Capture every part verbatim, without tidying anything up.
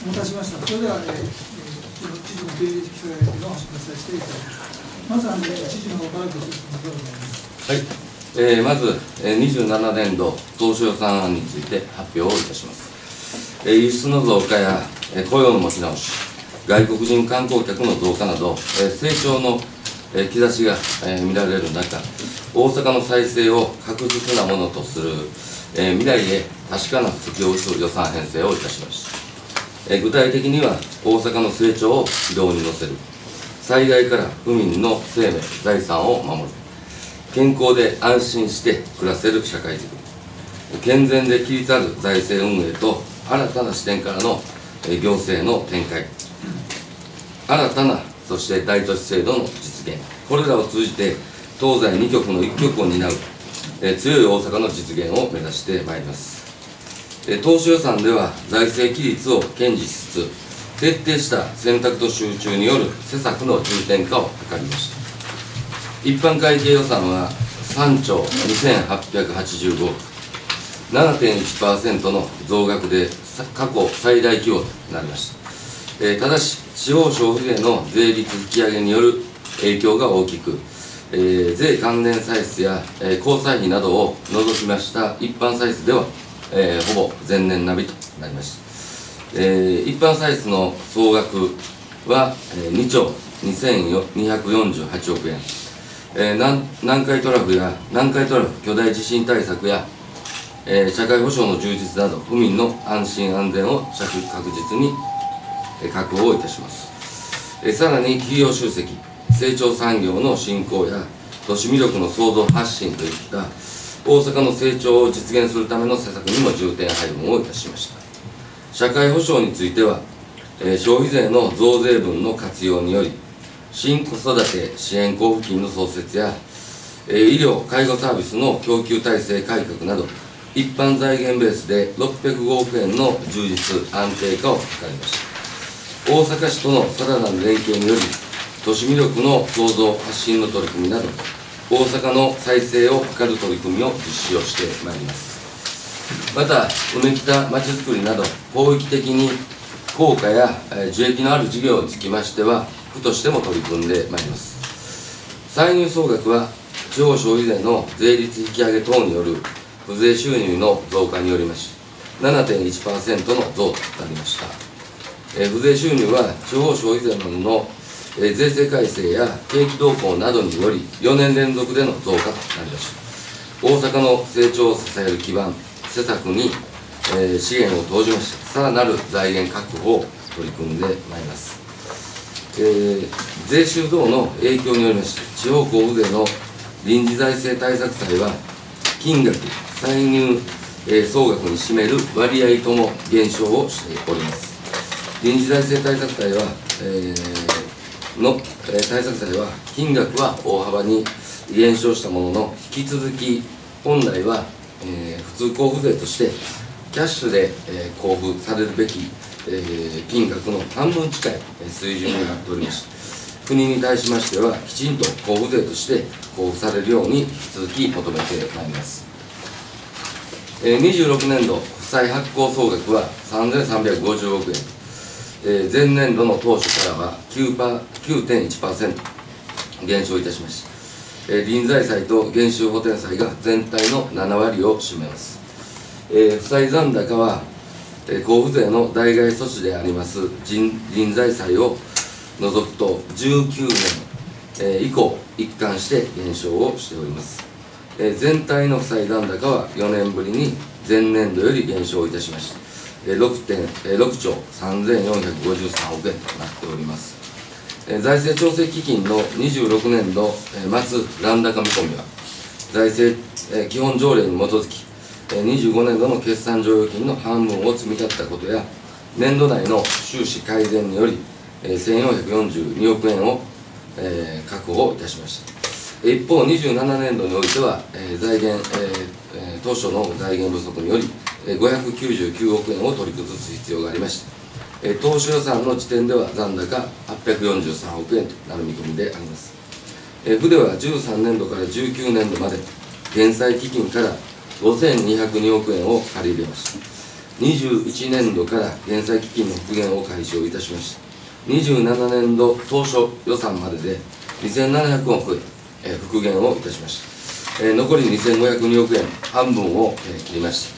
お待たせしました。それでは、えー、知事の経営記載のお知らせしていただきます。まずは、ね、知事の方からご説明をお願いします。 はい、えー、まず、えー、にじゅうななねんど当初予算案について発表をいたします。えー、輸出の増加や、えー、雇用の持ち直し、外国人観光客の増加など、えー、成長の、えー、兆しが、えー、見られる中、大阪の再生を確実なものとする、えー、未来へ確かな先を打つ予算編成をいたしました。えー、具体的には、大阪の成長を軌道に乗せる、災害から府民の生命、財産を守る、健康で安心して暮らせる社会づくり、健全で規律ある財政運営と新たな視点からの行政の展開、新たなそして大都市制度の実現、これらを通じて東西に極の一極を担う強い大阪の実現を目指してまいります。当初予算では財政規律を堅持しつつ、徹底した選択と集中による施策の重点化を図りました。一般会計予算はさんちょうにせんはっぴゃくはちじゅうごおく、ななてんいちパーセント の増額で過去最大規模となりました。えー、ただし、地方消費税の税率引き上げによる影響が大きく、えー、税関連歳出や、えー、交際費などを除きました一般歳出では、えー、ほぼ前年並みとなりました。えー、一般歳出の総額は、えー、にちょうにせんにひゃくよんじゅうはちおくえん、えー、南, 南海トラフや南海トラフ巨大地震対策や、えー、社会保障の充実など、府民の安心安全を確実に確保いたします。えー、さらに企業集積、成長産業の振興や都市魅力の創造発信といった大阪の成長を実現するための施策にも重点配分をいたしました。社会保障については、えー、消費税の増税分の活用により、新子育て支援交付金の創設や、えー、医療・介護サービスの供給体制改革など、一般財源ベースでろっぴゃくごおくえんの充実・安定化を図りました。大阪市とのさらなる連携により、都市魅力の創造・発信の取り組みなど、大阪の再生を図る取り組みを実施をしてまいります。また、梅北まちづくりなど、広域的に効果や樹益のある事業につきましては、府としても取り組んでまいります。歳入総額は、地方消費税の税率引き上げ等による付税収入の増加によりまして、ななてんいちパーセント の増となりました。えー、付税収入は、地方消費税の、えー、税制改正や景気動向などにより、よねんれんぞくでの増加となりました。大阪の成長を支える基盤、施策に、えー、資源を投じまして、さらなる財源確保を取り組んでまいります。えー、税収増の影響によりまして、地方交付税の臨時財政対策債は、金額、歳入、えー、総額に占める割合とも減少をしております。臨時財政対策債は、えー、の、えー、対策債は、金額は大幅に減少したものの、引き続き、本来は、えー、普通交付税としてキャッシュで、えー、交付されるべき、えー、金額の半分近い水準になっておりまして、国に対しましてはきちんと交付税として交付されるように引き続き求めてまいります。えー、にじゅうろくねんど負債発行総額はさんぜんさんびゃくごじゅうおくえん、えー、前年度の当初からは きゅうてんいちパーセント 減少いたしました。臨財債と減収補填債が全体のななわりを占めます。えー、負債残高は、えー、交付税の代替措置であります臨財債を除くとじゅうきゅうねん、えー、以降一貫して減少をしております。えー、全体の負債残高はよねんぶりに前年度より減少いたしました。えー、ろくちょうさんぜんよんひゃくごじゅうさんおくえんとなっております。財政調整基金のにじゅうろくねんど末残高見込みは、財政基本条例に基づき、にじゅうごねんどの決算剰余金の半分を積み立てたことや、年度内の収支改善により、せんよんひゃくよんじゅうにおくえんを確保いたしました。一方、にじゅうななねんどにおいては、財源、当初の財源不足により、ごひゃくきゅうじゅうきゅうおくえんを取り崩す必要がありました。当初予算の時点では残高はっぴゃくよんじゅうさんおくえんとなる見込みであります。府ではじゅうさんねんどからじゅうきゅうねんどまで、減債基金からごせんにひゃくにおくえんを借り入れました。 にじゅういちねんどから減債基金の復元を開始をいたしました。にじゅうななねんど当初予算まででにせんななひゃくおくえん、えー、復元をいたしました。えー、残りにせんごひゃくにおくえん、半分を、えー、切りました。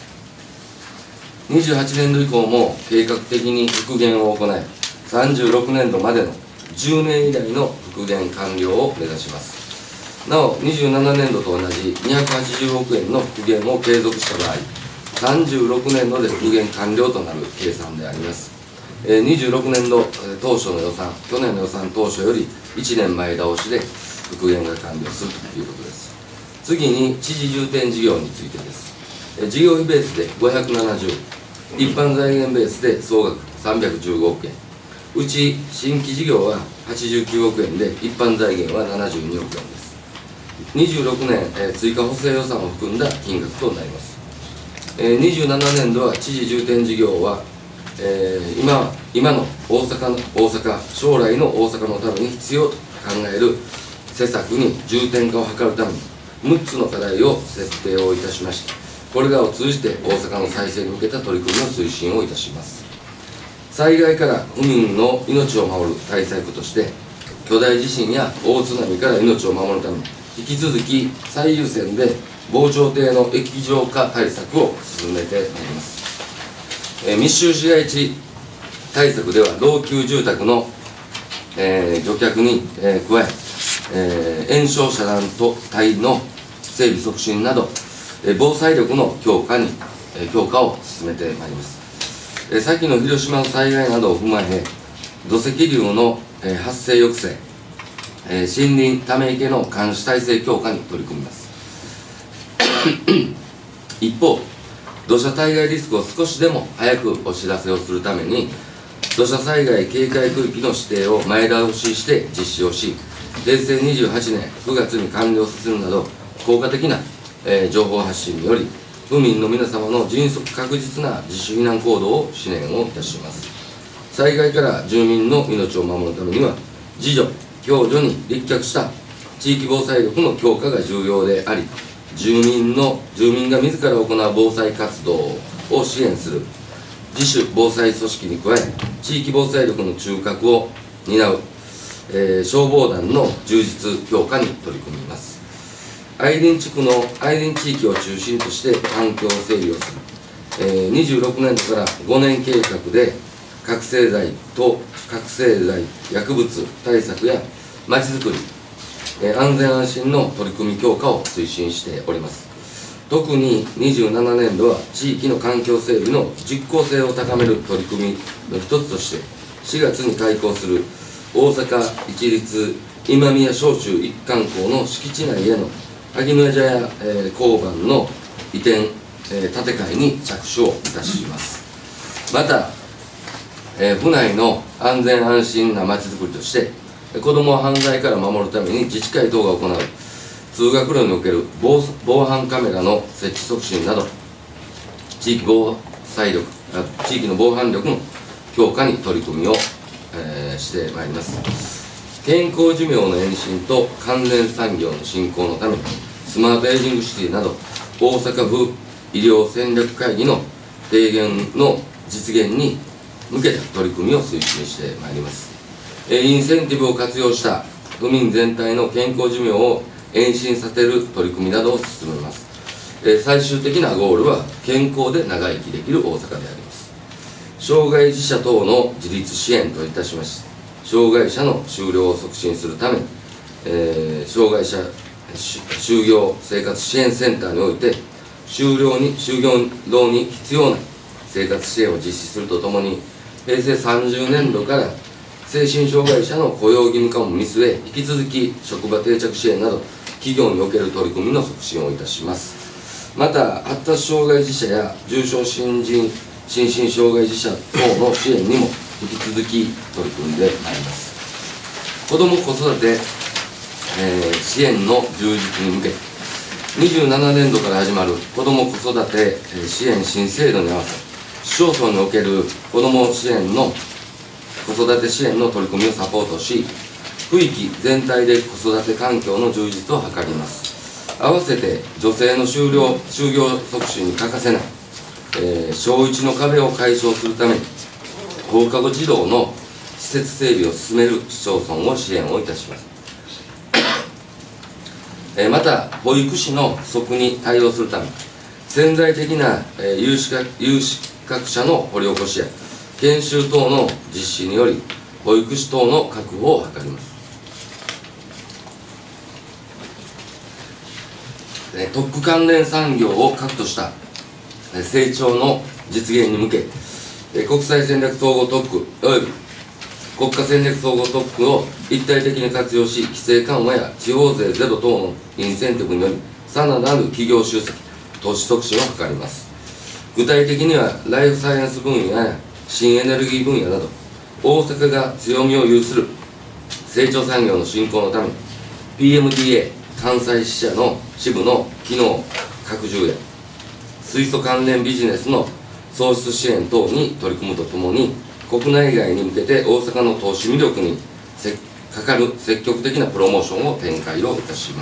にじゅうはちねんど以降も計画的に復元を行い、さんじゅうろくねんどまでのじゅうねん以内の復元完了を目指します。なお、にじゅうななねんどと同じにひゃくはちじゅうおくえんの復元を継続した場合、さんじゅうろくねんどで復元完了となる計算であります。えー、にじゅうろくねんど当初の予算、去年の予算当初よりいちねんまえ倒しで復元が完了するということです。次に、知事重点事業についてです。えー、事業費ベースでごひゃくななじゅう、一般財源ベースで総額さんびゃくじゅうごおくえん、うち新規事業ははちじゅうきゅうおくえんで、一般財源はななじゅうにおくえんです。にじゅうろくねん、えー、追加補正予算を含んだ金額となります。えー、にじゅうななねんどは知事重点事業は、えー、今今の大阪の大阪将来の大阪のために必要と考える施策に重点化を図るためにむっつの課題を設定をいたしました。これらを通じて大阪の再生に向けた取り組みの推進をいたします。災害から府民の命を守る対策として、巨大地震や大津波から命を守るために引き続き最優先で防潮堤の液状化対策を進めてまいります。えー、密集市街地対策では老朽住宅の、えー、除却に、えー、加ええー、延焼遮断帯の整備促進など、えー、防災力の強化に、えー、強化を進めてまいります。えー、先の広島の災害などを踏まえ、土石流の、えー、発生抑制、えー、森林ため池の監視体制強化に取り組みます。一方、土砂災害リスクを少しでも早くお知らせをするために、土砂災害警戒区域の指定を前倒しして実施をし、へいせいにじゅうはちねんくがつに完了させるなど、効果的な、えー、情報発信により、府民の皆様の迅速確実な自主避難行動を支援をいたします。災害から住民の命を守るためには、自助、共助に立脚した地域防災力の強化が重要であり、住民の住民が自ら行う防災活動を支援する自主防災組織に加え、地域防災力の中核を担う、えー、消防団の充実強化に取り組みます。愛林地区の愛林地域を中心として環境整備をする、えー、にじゅうろくねんどからごねん計画で覚醒剤と覚醒剤薬物対策やまちづくり、えー、安全安心の取り組み強化を推進しております。特ににじゅうななねんどは地域の環境整備の実効性を高める取り組みの一つとして、しがつに開校する大阪市立今宮小中一貫校の敷地内への萩野茶屋、えー、交番の移転、えー、建て替えに着手をいたします。また、えー、府内の安全安心なまちづくりとして、子どもを犯罪から守るために自治会等が行う通学路における 防, 防犯カメラの設置促進など、地域防災力、地域の防犯力の強化に取り組みを、えー、してまいります。健康寿命の延伸と関連産業の振興のために、スマートエイジングシティなど大阪府医療戦略会議の提言の実現に向けた取り組みを推進してまいります。インセンティブを活用した府民全体の健康寿命を延伸させる取り組みなどを進めます。最終的なゴールは健康で長生きできる大阪であります。障害児者等の自立支援といたしまして、障害者の就労を促進するために、えー、障害者就業生活支援センターにおいて就労に就業に必要な生活支援を実施するとともに、へいせいさんじゅうねんどから精神障害者の雇用義務化も見据え、引き続き職場定着支援など企業における取り組みの促進をいたします。また、発達障害児者や重症新人心身障害児者等の支援にも引き続き取り組んでまいります。子ども子育て、えー、支援の充実に向け、にじゅうななねんどから始まる子ども子育て支援新制度に合わせ、市町村における子ども支援の子育て支援の取り組みをサポートし、区域全体で子育て環境の充実を図ります。合わせて女性の就労就業促進に欠かせない、 えー、小いちの壁を解消するために放課後児童の施設整備を進める市町村を支援をいたします。えー、また保育士の不足に対応するため潜在的な、えー、有資格、有資格者の掘り起こしや研修等の実施により保育士等の確保を図ります。えー、特区関連産業を核としたえー、成長の実現に向け、えー、国際戦略総合特区および国家戦略総合特区を一体的に活用し、規制緩和や地方税ゼロ等のインセンティブにより、さらなる企業集積、投資促進を図ります。具体的には、ライフサイエンス分野や新エネルギー分野など、大阪が強みを有する成長産業の振興のために、ピーエムディーエー 関西支社の支部の機能拡充や、水素関連ビジネスの創出支援等に取り組むとともに、国内外に向けて大阪の投資魅力にかかる積極的なプロモーションを展開をいたします。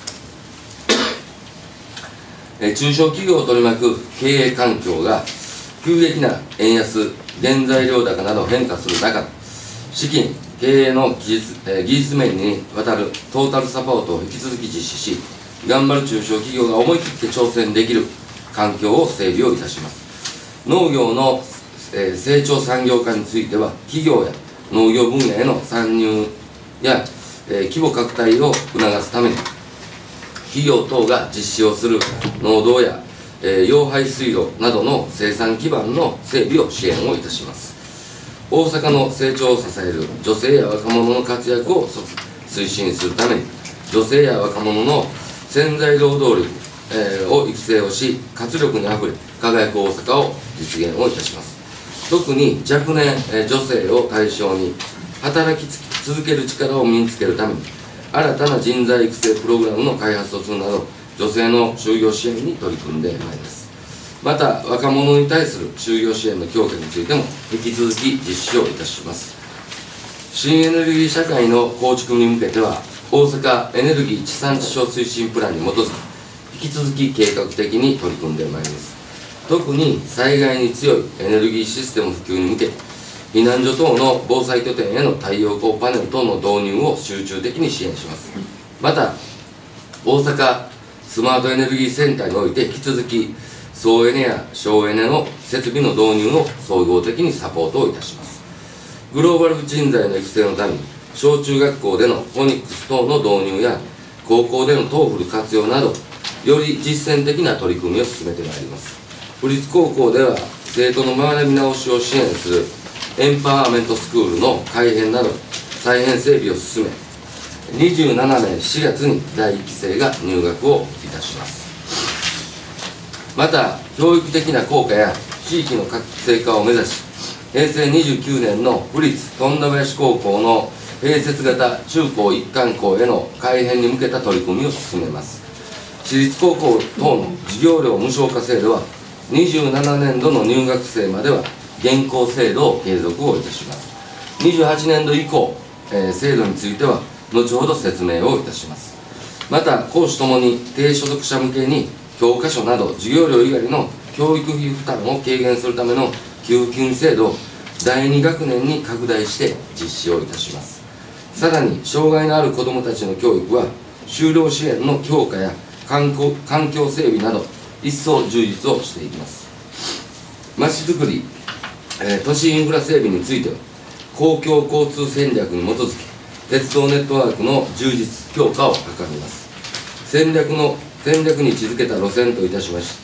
え中小企業を取り巻く経営環境が急激な円安、原材料高など変化する中、資金、経営の技術、え技術面にわたるトータルサポートを引き続き実施し、頑張る中小企業が思い切って挑戦できる環境を整備をいたします。農業のえー、成長産業化については、企業や農業分野への参入や、えー、規模拡大を促すために、企業等が実施をする農道や、えー、養排水路などの生産基盤の整備を支援をいたします。大阪の成長を支える女性や若者の活躍を推進するために、女性や若者の潜在労働力、えー、を育成をし、活力にあふれ輝く大阪を実現をいたします。特に若年女性を対象に働き続ける力を身につけるために新たな人材育成プログラムの開発をするなど女性の就業支援に取り組んでまいります。また若者に対する就業支援の強化についても引き続き実施をいたします。新エネルギー社会の構築に向けては大阪エネルギー地産地消推進プランに基づき引き続き計画的に取り組んでまいります。特に災害に強いエネルギーシステム普及に向け、避難所等の防災拠点への太陽光パネル等の導入を集中的に支援します。また、大阪スマートエネルギーセンターにおいて引き続き、総エネや省エネの設備の導入を総合的にサポートをいたします。グローバル人材の育成のために、小中学校でのフォニックス等の導入や、高校でのトーフル活用など、より実践的な取り組みを進めてまいります。府立高校では生徒の学び直しを支援するエンパワーメントスクールの改編など再編整備を進め、にじゅうななねんしがつにだいいっき生が入学をいたします。また教育的な効果や地域の活性化を目指し、へいせいにじゅうきゅうねんの府立富田林高校の併設型中高一貫校への改編に向けた取り組みを進めます。私立高校等の授業料無償化制度はにじゅうななねんどの入学生までは現行制度を継続をいたします。にじゅうはちねんど以降、えー、制度については後ほど説明をいたします。また講師ともに低所得者向けに教科書など授業料以外の教育費負担を軽減するための給付金制度をだいに学年に拡大して実施をいたします。さらに障害のある子どもたちの教育は就労支援の強化や環境、環境整備など一層充実をしていきます。まちづくり、えー、都市インフラ整備については公共交通戦略に基づき鉄道ネットワークの充実強化を図ります。戦略の戦略に位置づけた路線といたしまして、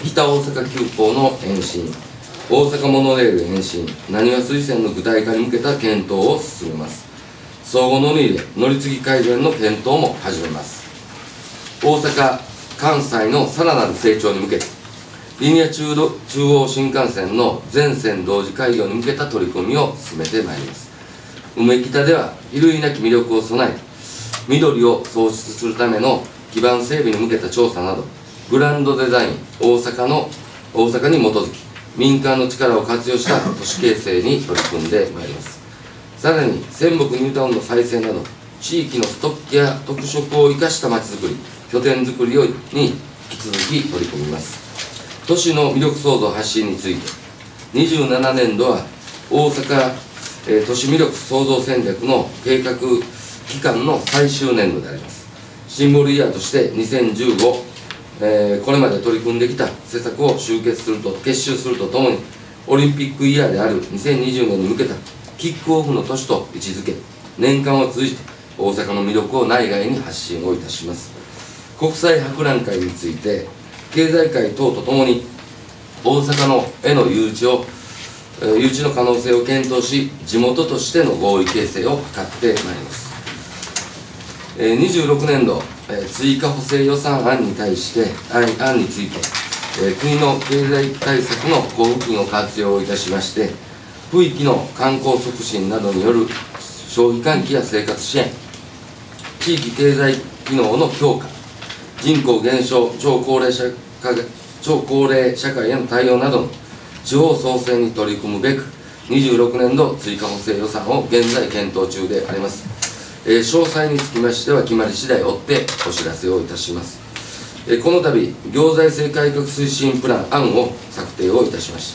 北大阪急行の延伸、大阪モノレール延伸、なにわ水線の具体化に向けた検討を進めます。相互乗り入れ乗り継ぎ改善の検討も始めます。大阪関西のさらなる成長に向けてリニア中中央新幹線の全線同時開業に向けた取り組みを進めてまいります。梅北では比類なき魅力を備え緑を創出するための基盤整備に向けた調査などグランドデザイン大阪の大阪に基づき民間の力を活用した都市形成に取り組んでまいります。さらに泉北ニュータウンの再生など地域のストックや特色を生かしたまちづくり拠点づくりに引き続き取り組みます。 都市の魅力創造発信について、にじゅうななねんどは大阪、えー、都市魅力創造戦略の計画期間の最終年度であります。シンボルイヤーとしてにせんじゅうご、えー、これまで取り組んできた施策を集結すると結集するとともに、オリンピックイヤーであるにせんにじゅうねんに向けたキックオフの年と位置づけ、年間を通じて大阪の魅力を内外に発信をいたします。国際博覧会について、経済界等とともに大阪のへの誘致を誘致の可能性を検討し、地元としての合意形成を図ってまいります。にじゅうろくねんど追加補正予算案に対して案について、国の経済対策の交付金を活用いたしまして、府域の観光促進などによる消費喚起や生活支援、地域経済機能の強化、人口減少、超高齢者超高齢社会への対応などの地方創生に取り組むべく、にじゅうろくねんど追加補正予算を現在検討中であります。えー、詳細につきましては、決まり次第追ってお知らせをいたします。えー、この度、行財政改革推進プラン案を策定をいたしました。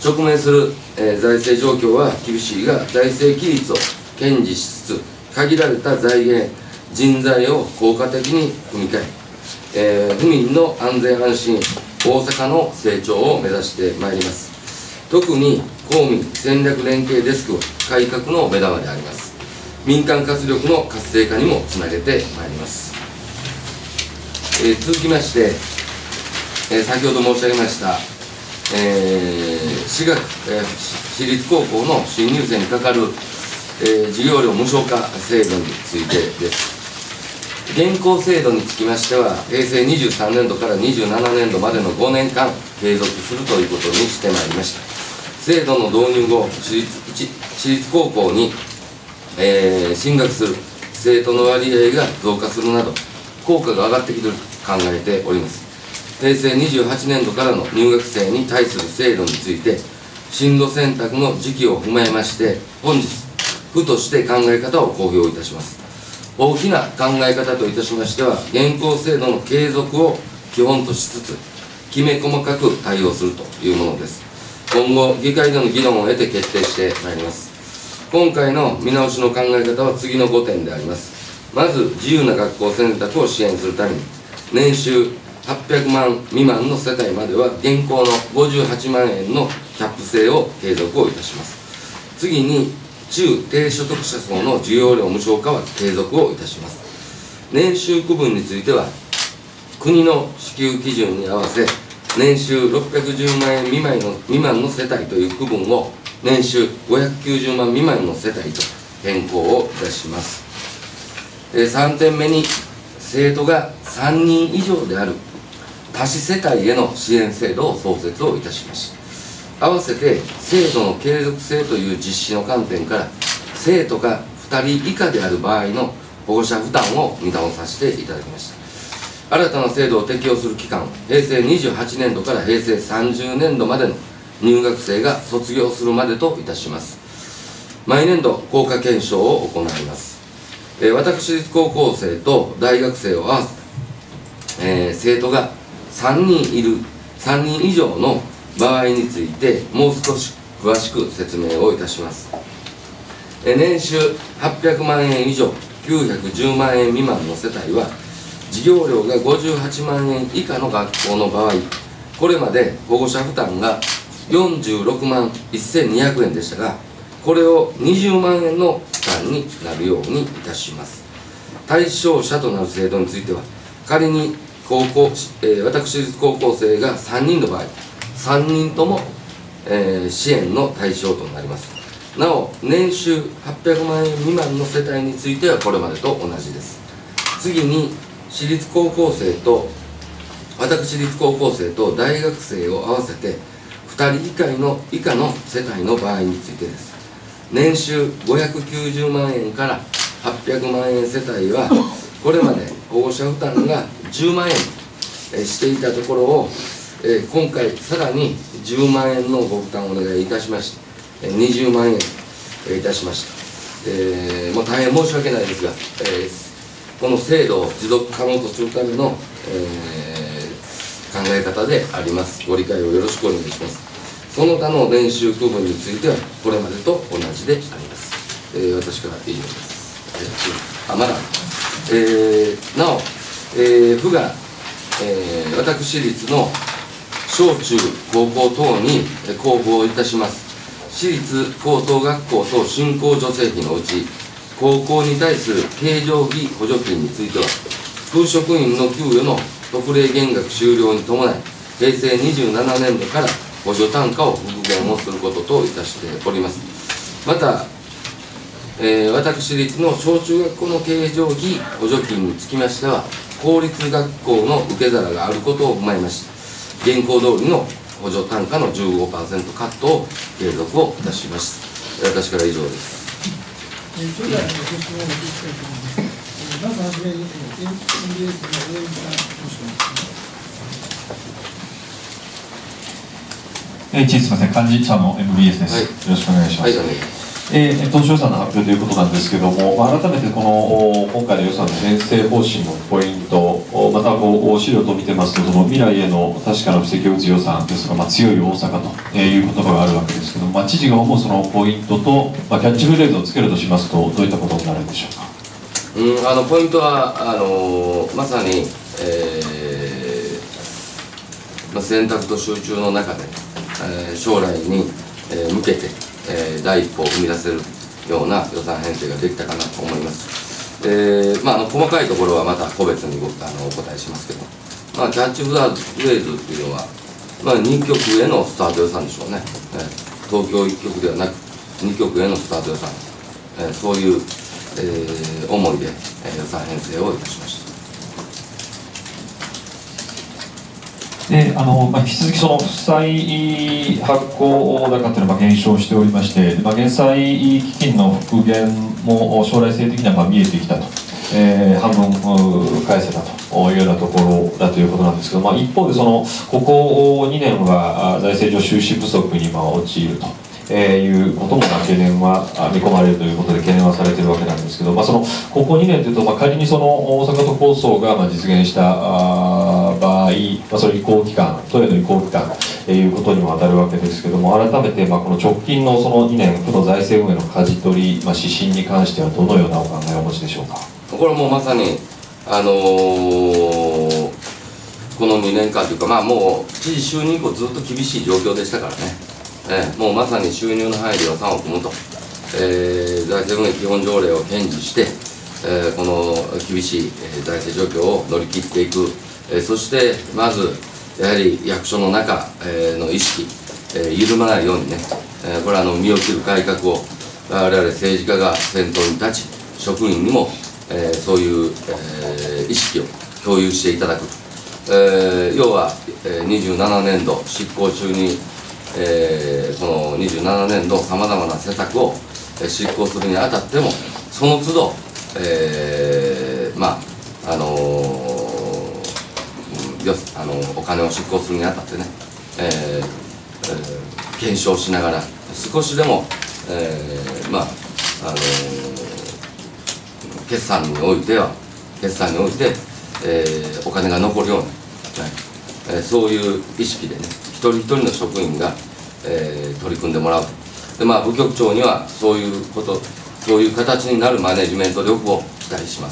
直面する、えー、財政状況は厳しいが、財政規律を堅持しつつ、限られた財源、人材を効果的に組み替え、えー、府民の安全安心、大阪の成長を目指してまいります。特に公民戦略連携デスクは改革の目玉であります。民間活力の活性化にもつなげてまいります。えー、続きまして、えー、先ほど申し上げました、えー、私学、えー、私立高校の新入生にかかる、えー、授業料無償化制度についてです。現行制度につきましては、へいせいにじゅうさんねんどからにじゅうななねんどまでのごねんかん継続するということにしてまいりました。制度の導入後、私立、私立高校に、えー、進学する生徒の割合が増加するなど、効果が上がってきていると考えております。へいせいにじゅうはちねんどからの入学生に対する制度について、進路選択の時期を踏まえまして、本日、府として考え方を公表いたします。大きな考え方といたしましては、現行制度の継続を基本としつつ、きめ細かく対応するというものです。今後、議会での議論を得て決定してまいります。今回の見直しの考え方は次のごてんであります。まず、自由な学校選択を支援するために、年収はっぴゃくまん未満の世帯までは、現行のごじゅうはちまんえんのキャップ制を継続をいたします。次に、中低所得者層の授業料無償化は継続をいたします。年収区分については、国の支給基準に合わせ、年収ろっぴゃくじゅうまんえん未満の未満の世帯という区分を、年収ごひゃくきゅうじゅうまん未満の世帯と変更をいたします。さんてんめに、生徒がさんにん以上である多子世帯への支援制度を創設をいたしました。合わせて制度の継続性という実施の観点から、生徒がふたり以下である場合の保護者負担を見直させていただきました。新たな制度を適用する期間をへいせいにじゅうはちねんどからへいせいさんじゅうねんどまでの入学生が卒業するまでといたします。毎年度効果検証を行います。えー、私立高校生と大学生を合わせ、えー、生徒がさんにんいるさんにん以上の場合について、もう少し詳しく説明をいたします。え年収はっぴゃくまんえん以上、きゅうひゃくじゅうまんえん未満の世帯は、授業料がごじゅうはちまんえん以下の学校の場合、これまで保護者負担がよんじゅうろくまんせんにひゃくえんでしたが、これをにじゅうまんえんの負担になるようにいたします。対象者となる制度については、仮に高校、えー、私立高校生がさんにんの場合、さんにんとも、えー、支援の対象となります。なお、年収はっぴゃくまんえん未満の世帯についてはこれまでと同じです。次に、私立高校生と、私立高校生と大学生を合わせて、ふたり以下の以下の世帯の場合についてです。年収ごひゃくきゅうじゅうまんえんからはっぴゃくまんえん世帯は、これまで保護者負担がじゅうまんえん、えー、していたところを、えー、今回さらにじゅうまんえんのご負担をお願いいたしまして、えー、にじゅうまんえん、えー、いたしました。えー、もう大変申し訳ないですが、えー、この制度を持続可能とするための、えー、 考え方であります。ご理解をよろしくお願いします。その他の年収区分についてはこれまでと同じであります。えー、私から以上です。えー、あまだ、えー、なお、えー、府が、えー、私立の小中高校等に交付をいたします私立高等学校等振興助成費のうち、高校に対する経常費補助金については、府職員の給与の特例減額終了に伴い、へいせいにじゅうななねんどから補助単価を復元をすることといたしております。また、えー、私立の小中学校の経常費補助金につきましては、公立学校の受け皿があることを踏まえまして、現行通りの補助単価の じゅうごパーセント カットを継続をいたします。私から以上です。 えー、それではご質問をいただきたいと思います。えー、まずはじめに、エムビーエス の大山さん、ご質問です。 えー、すみません、幹事社の エムビーエス です、はい。よろしくお願いします。はい、えー、当初予算の発表ということなんですけれども、まあ、改めてこの今回の予算の編成方針のポイント、またこう資料と見てますと、その未来への確かな布石を打つ予算ですとか、まあ、強い大阪という言葉があるわけですけども、まあ、知事が思うそのポイントと、まあ、キャッチフレーズをつけるとしますと、どういったことになるんでしょうか。 うん、あのポイントはあのまさに、えーまあ、選択と集中の中で、えー、将来に、えー、向けて、えー、第一歩を踏み出せるような予算編成ができたかなと思います。えーまあ、あの細かいところはまた個別にごあのお答えしますけど、まあ、キャッチフレーズっていうのは、まあ、にきょくへのスタート予算でしょうね。えー、東京いっきょくではなくにきょくへのスタート予算、えー、そういう、えー、思いで、えー、予算編成をいたしました。 であのまあ、引き続きその負債発行高っていうのはまあ減少しておりまして、まあ、減債基金の復元も将来性的にはまあ見えてきたと、えー、半分返せたというようなところだということなんですけど、まあ、一方でそのここにねんは財政上収支不足にまあ陥ると。えー、いうことも懸念は見込まれるということで懸念はされているわけなんですけど、まあ、そのここにねんというと、まあ、仮にその大阪都構想がまあ実現した場合、まあ、その移行期間、都への移行期間ということにも当たるわけですけども、改めてまあこの直近のそのにねん、府の財政運営の舵取り、まあ、指針に関してはどのようなお考えをお持ちでしょうか。 これはもうまさに、あのー、このにねんかんというか、まあ、もう知事就任以降ずっと厳しい状況でしたからね。えー、もうまさに収入の範囲で予算を組むと、えー、財政運営基本条例を堅持して、えー、この厳しい、えー、財政状況を乗り切っていく、えー、そしてまずやはり役所の中、えー、の意識、えー、緩まないようにね、えー、これはあの身を切る改革を我々政治家が先頭に立ち、職員にも、えー、そういう、えー、意識を共有していただく、えー、要は、えー、にじゅうななねんど執行中にえー、このにじゅうななねんどさまざまな施策を、えー、執行するにあたってもその都度、えー、まああのー、よあのー、お金を執行するにあたってね、えーえー、検証しながら少しでも、えー、まああのー、決算においては決算において、えー、お金が残るように、ねえー、そういう意識でね一人一人の職員が、えー、取り組んでもらうで、まあ、部局長にはそういうことそういう形になるマネジメント力を期待します。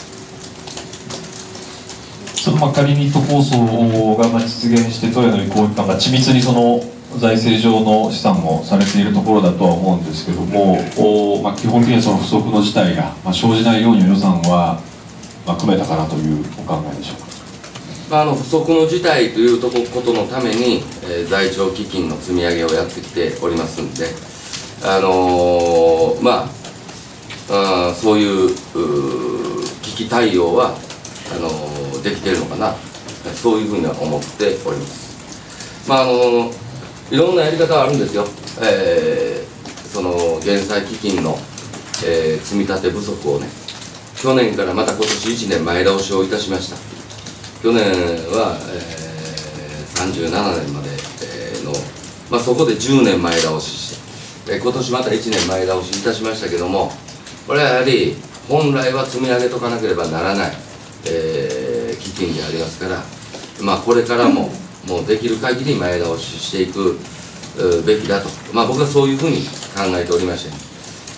そのまあ仮に都構想がまあ実現して都への移行期間が緻密にその財政上の試算もされているところだとは思うんですけども、お、まあ、基本的にはその不足の事態が、まあ、生じないように予算は、まあ、組めたかなというお考えでしょうか。 まあ、あの不足の事態ということのために、えー、財政基金の積み上げをやってきておりますんで、あのー、まあ、あそういう危機対応はあのー、できているのかな、そういうふうには思っております。まああのー、いろんなやり方があるんですよ。えー、その減債基金の、えー、積み立て不足をね、去年からまた今年いちねんまえ倒しをいたしました。去年は、えー、さんじゅうななねんまで、えー、の、まあ、そこでじゅうねんまえ倒しして、えー、今年またいちねんまえ倒しいたしましたけども、これはやはり本来は積み上げとかなければならない、えー、基金でありますから、 まあ、これからももうできる限り前倒ししていくべきだと、まあ、僕はそういうふうに考えておりまして、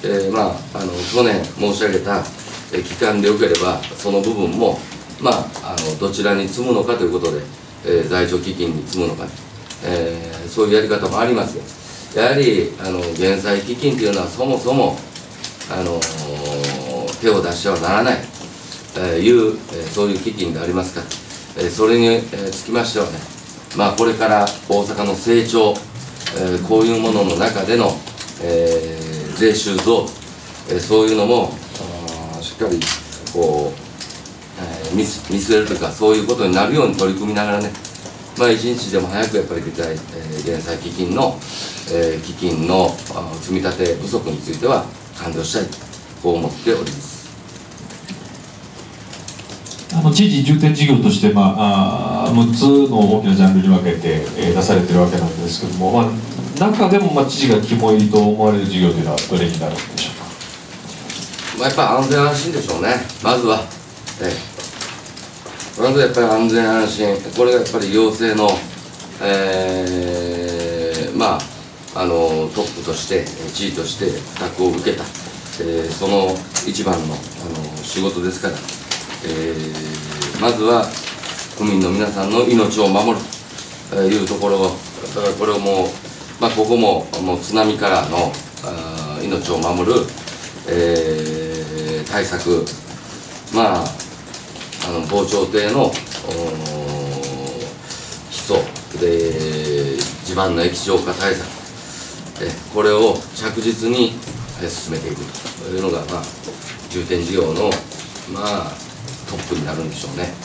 えーまあ、あの去年申し上げた期間でよければその部分も、まあ、あのどちらに積むのかということで、えー、在庁基金に積むのか、えー、そういうやり方もありますが、やはりあの減債基金というのはそもそもあの手を出してはならない、えー、いう、えー、そういう基金でありますから、えー、それに、えー、つきましてはね、まあ、これから大阪の成長、えー、こういうものの中での、えー、税収増、えー、そういうのもしっかりこう、えー、見据えるというか、そういうことになるように取り組みながらね、まあ、一日でも早くやっぱり減債、えー、減債基金の、えー、基金の積み立て不足については完了したいとこう思っております。 あの知事重点事業として、まあ、あむっつの大きなジャンルに分けて、えー、出されているわけなんですけども、まあ、中でも、まあ、知事が肝入りと思われる事業というのはどれになるんでしょうか。 まあ、やっぱり安全安心でしょうね、まずは。えー、まずやっぱり安全安心、これがやっぱり行政の、えー、まあ、あのトップとして、知事として負託を受けた、えー、その一番の、あの仕事ですから。えー、まずは区民の皆さんの命を守るというところを、これをもう、まあ、ここももう津波からのあ命を守る、えー、対策、まあ、あの防潮堤の基礎で地盤の液状化対策、えこれを着実に進めていくというのが、まあ、重点事業の、まあ、トップになるんでしょうね。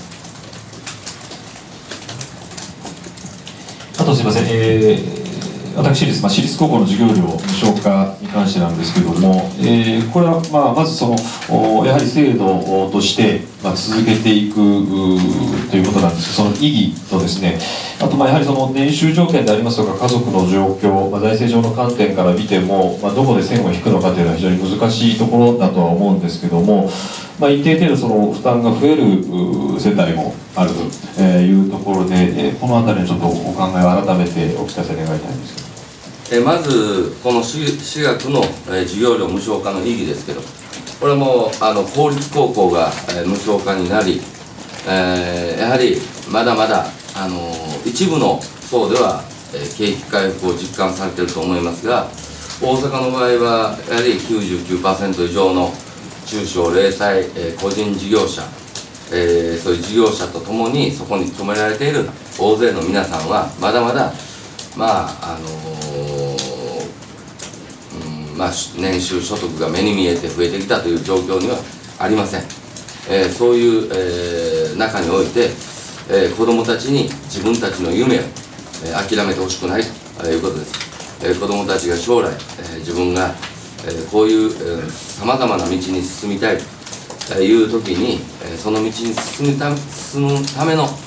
あとすみません、えー、私立、まあ、私立高校の授業料無償化に関してなんですけれども、えー、これは、まあ、まずそのやはり制度として、まあ、続けていくということなんですけど、その意義とですね、あとまあやはりその年収条件でありますとか家族の状況、まあ、財政上の観点から見ても、まあ、どこで線を引くのかというのは非常に難しいところだとは思うんですけども、まあ、一定程度その負担が増える世帯もあるというところで、えー、このあたりのちょっとお考えを改めてお聞かせ願いたいんですけど。 えまずこの私学の、えー、授業料無償化の意義ですけど、これもあの公立高校が、えー、無償化になり、えー、やはりまだまだ、あのー、一部の層では、えー、景気回復を実感されていると思いますが、大阪の場合はやはり きゅうじゅうきゅうパーセント 以上の中小零細、えー、個人事業者、えー、そういう事業者とともにそこに勤められている大勢の皆さんはまだまだ、まああのーうんまあ、年収所得が目に見えて増えてきたという状況にはありません。えー、そういう、えー、中において、えー、子どもたちに自分たちの夢を、えー、諦めてほしくないということです。えー、子どもたちが将来、えー、自分が、えー、こういうさまざまな道に進みたいという時に、えー、その道に進むた進むための、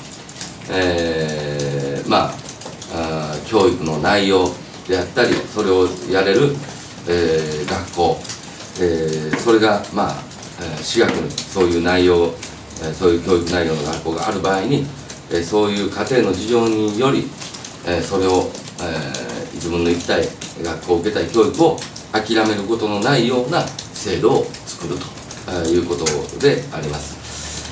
えー、まああ教育の内容であったり、それをやれる、えー、学校、えー、それがまあ私学にそういう内容、えー、そういう教育内容の学校がある場合に、えー、そういう家庭の事情により、えー、それを、えー、自分の行きたい学校を受けたい教育を諦めることのないような制度を作るということであります。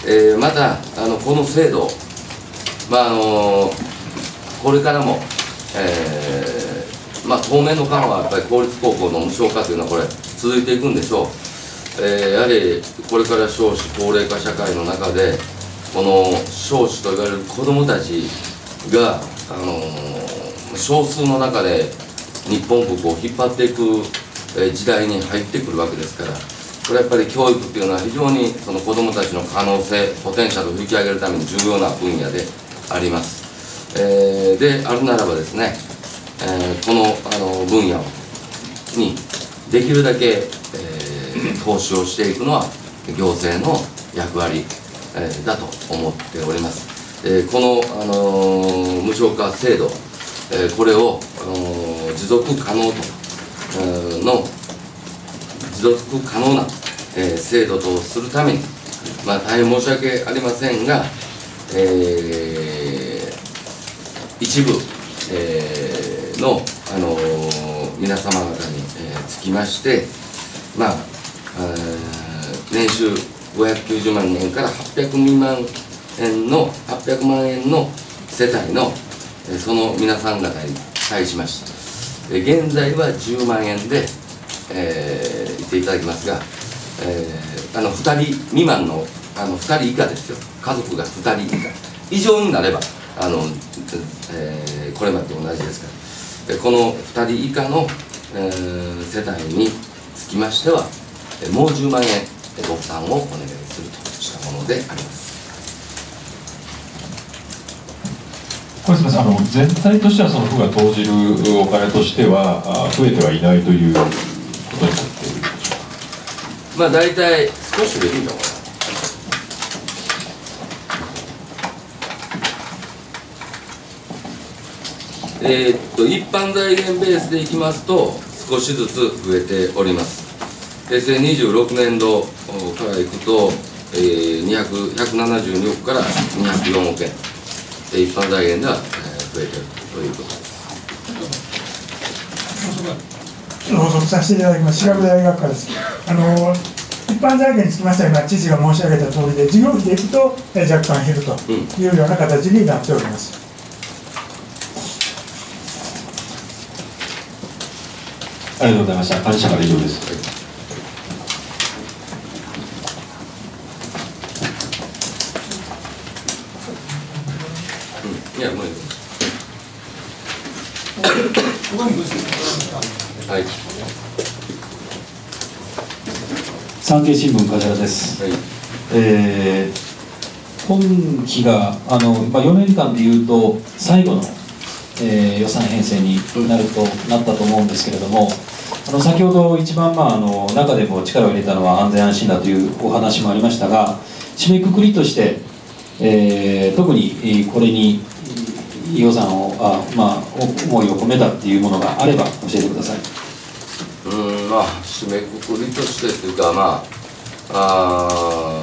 えー、またあのこの制度、まああのこれからも、えーまあ、当面の間はやっぱり公立高校の無償化というのはこれ続いていくんでしょう。えー、やはりこれから少子高齢化社会の中でこの少子といわれる子どもたちが、あのー、少数の中で日本国を引っ張っていく時代に入ってくるわけですから、これはやっぱり教育っていうのは非常にその子どもたちの可能性ポテンシャルを引き上げるために重要な分野であります。えー、であるならばですね、えー、この、あの分野にできるだけ、えー、投資をしていくのは行政の役割、えー、だと思っております。えー、この、あのー、無償化制度、えー、これを、あのー、持続可能と、えー、の持続可能な、えー、制度とするために、まあ、大変申し訳ありませんが、え一部、えー、の、あのー、皆様方に、えー、つきまして、まあ、年収ごひゃくきゅうじゅうまんえんからはっぴゃくまんえんのはっぴゃくまんえんの世帯の、えー、その皆さん方に対しまして、えー、現在はじゅうまんえんで、えー、言っていただきますが、えー、あのふたり未満のあのふたり以下ですよ、家族がふたり以下以上になればあの、えー、これまでと同じですから、このふたり以下の、えー、世帯につきましてはもうじゅうまんえんご負担をお願いするとしたものであります。 これすみません、あの全体としてはその府が投じるお金としては増えてはいないということになっているでしょうか。 まあ大体少しでいいと思います。えー、っと一般財源ベースでいきますと少しずつ増えております。平成にじゅうろくねんどからいくと、えー、にひゃく、ひゃくななじゅうにおくからにひゃくよんおくえん、一般財源では、えー、増えているということです。 補足させていただきます。私学大学科です。あの一般財源につきましては、今知事が申し上げた通りで、事業費でいくと、えー、若干減るというような形になっております。 ありがとうございました。幹事社から以上です。 いや、もういい。はい。 産経新聞梶原です。はい、えー、今期があの、まあ、よねんかんでいうと最後の、えー、予算編成になると、うん、なったと思うんですけれども、あの先ほど一番、まあ、あの中でも力を入れたのは安全安心だというお話もありましたが、締めくくりとして、えー、特にこれに予算をあ、まあ、思いを込めたっていうものがあれば教えてください。 うんまあ締めくくりとしてというか、まああ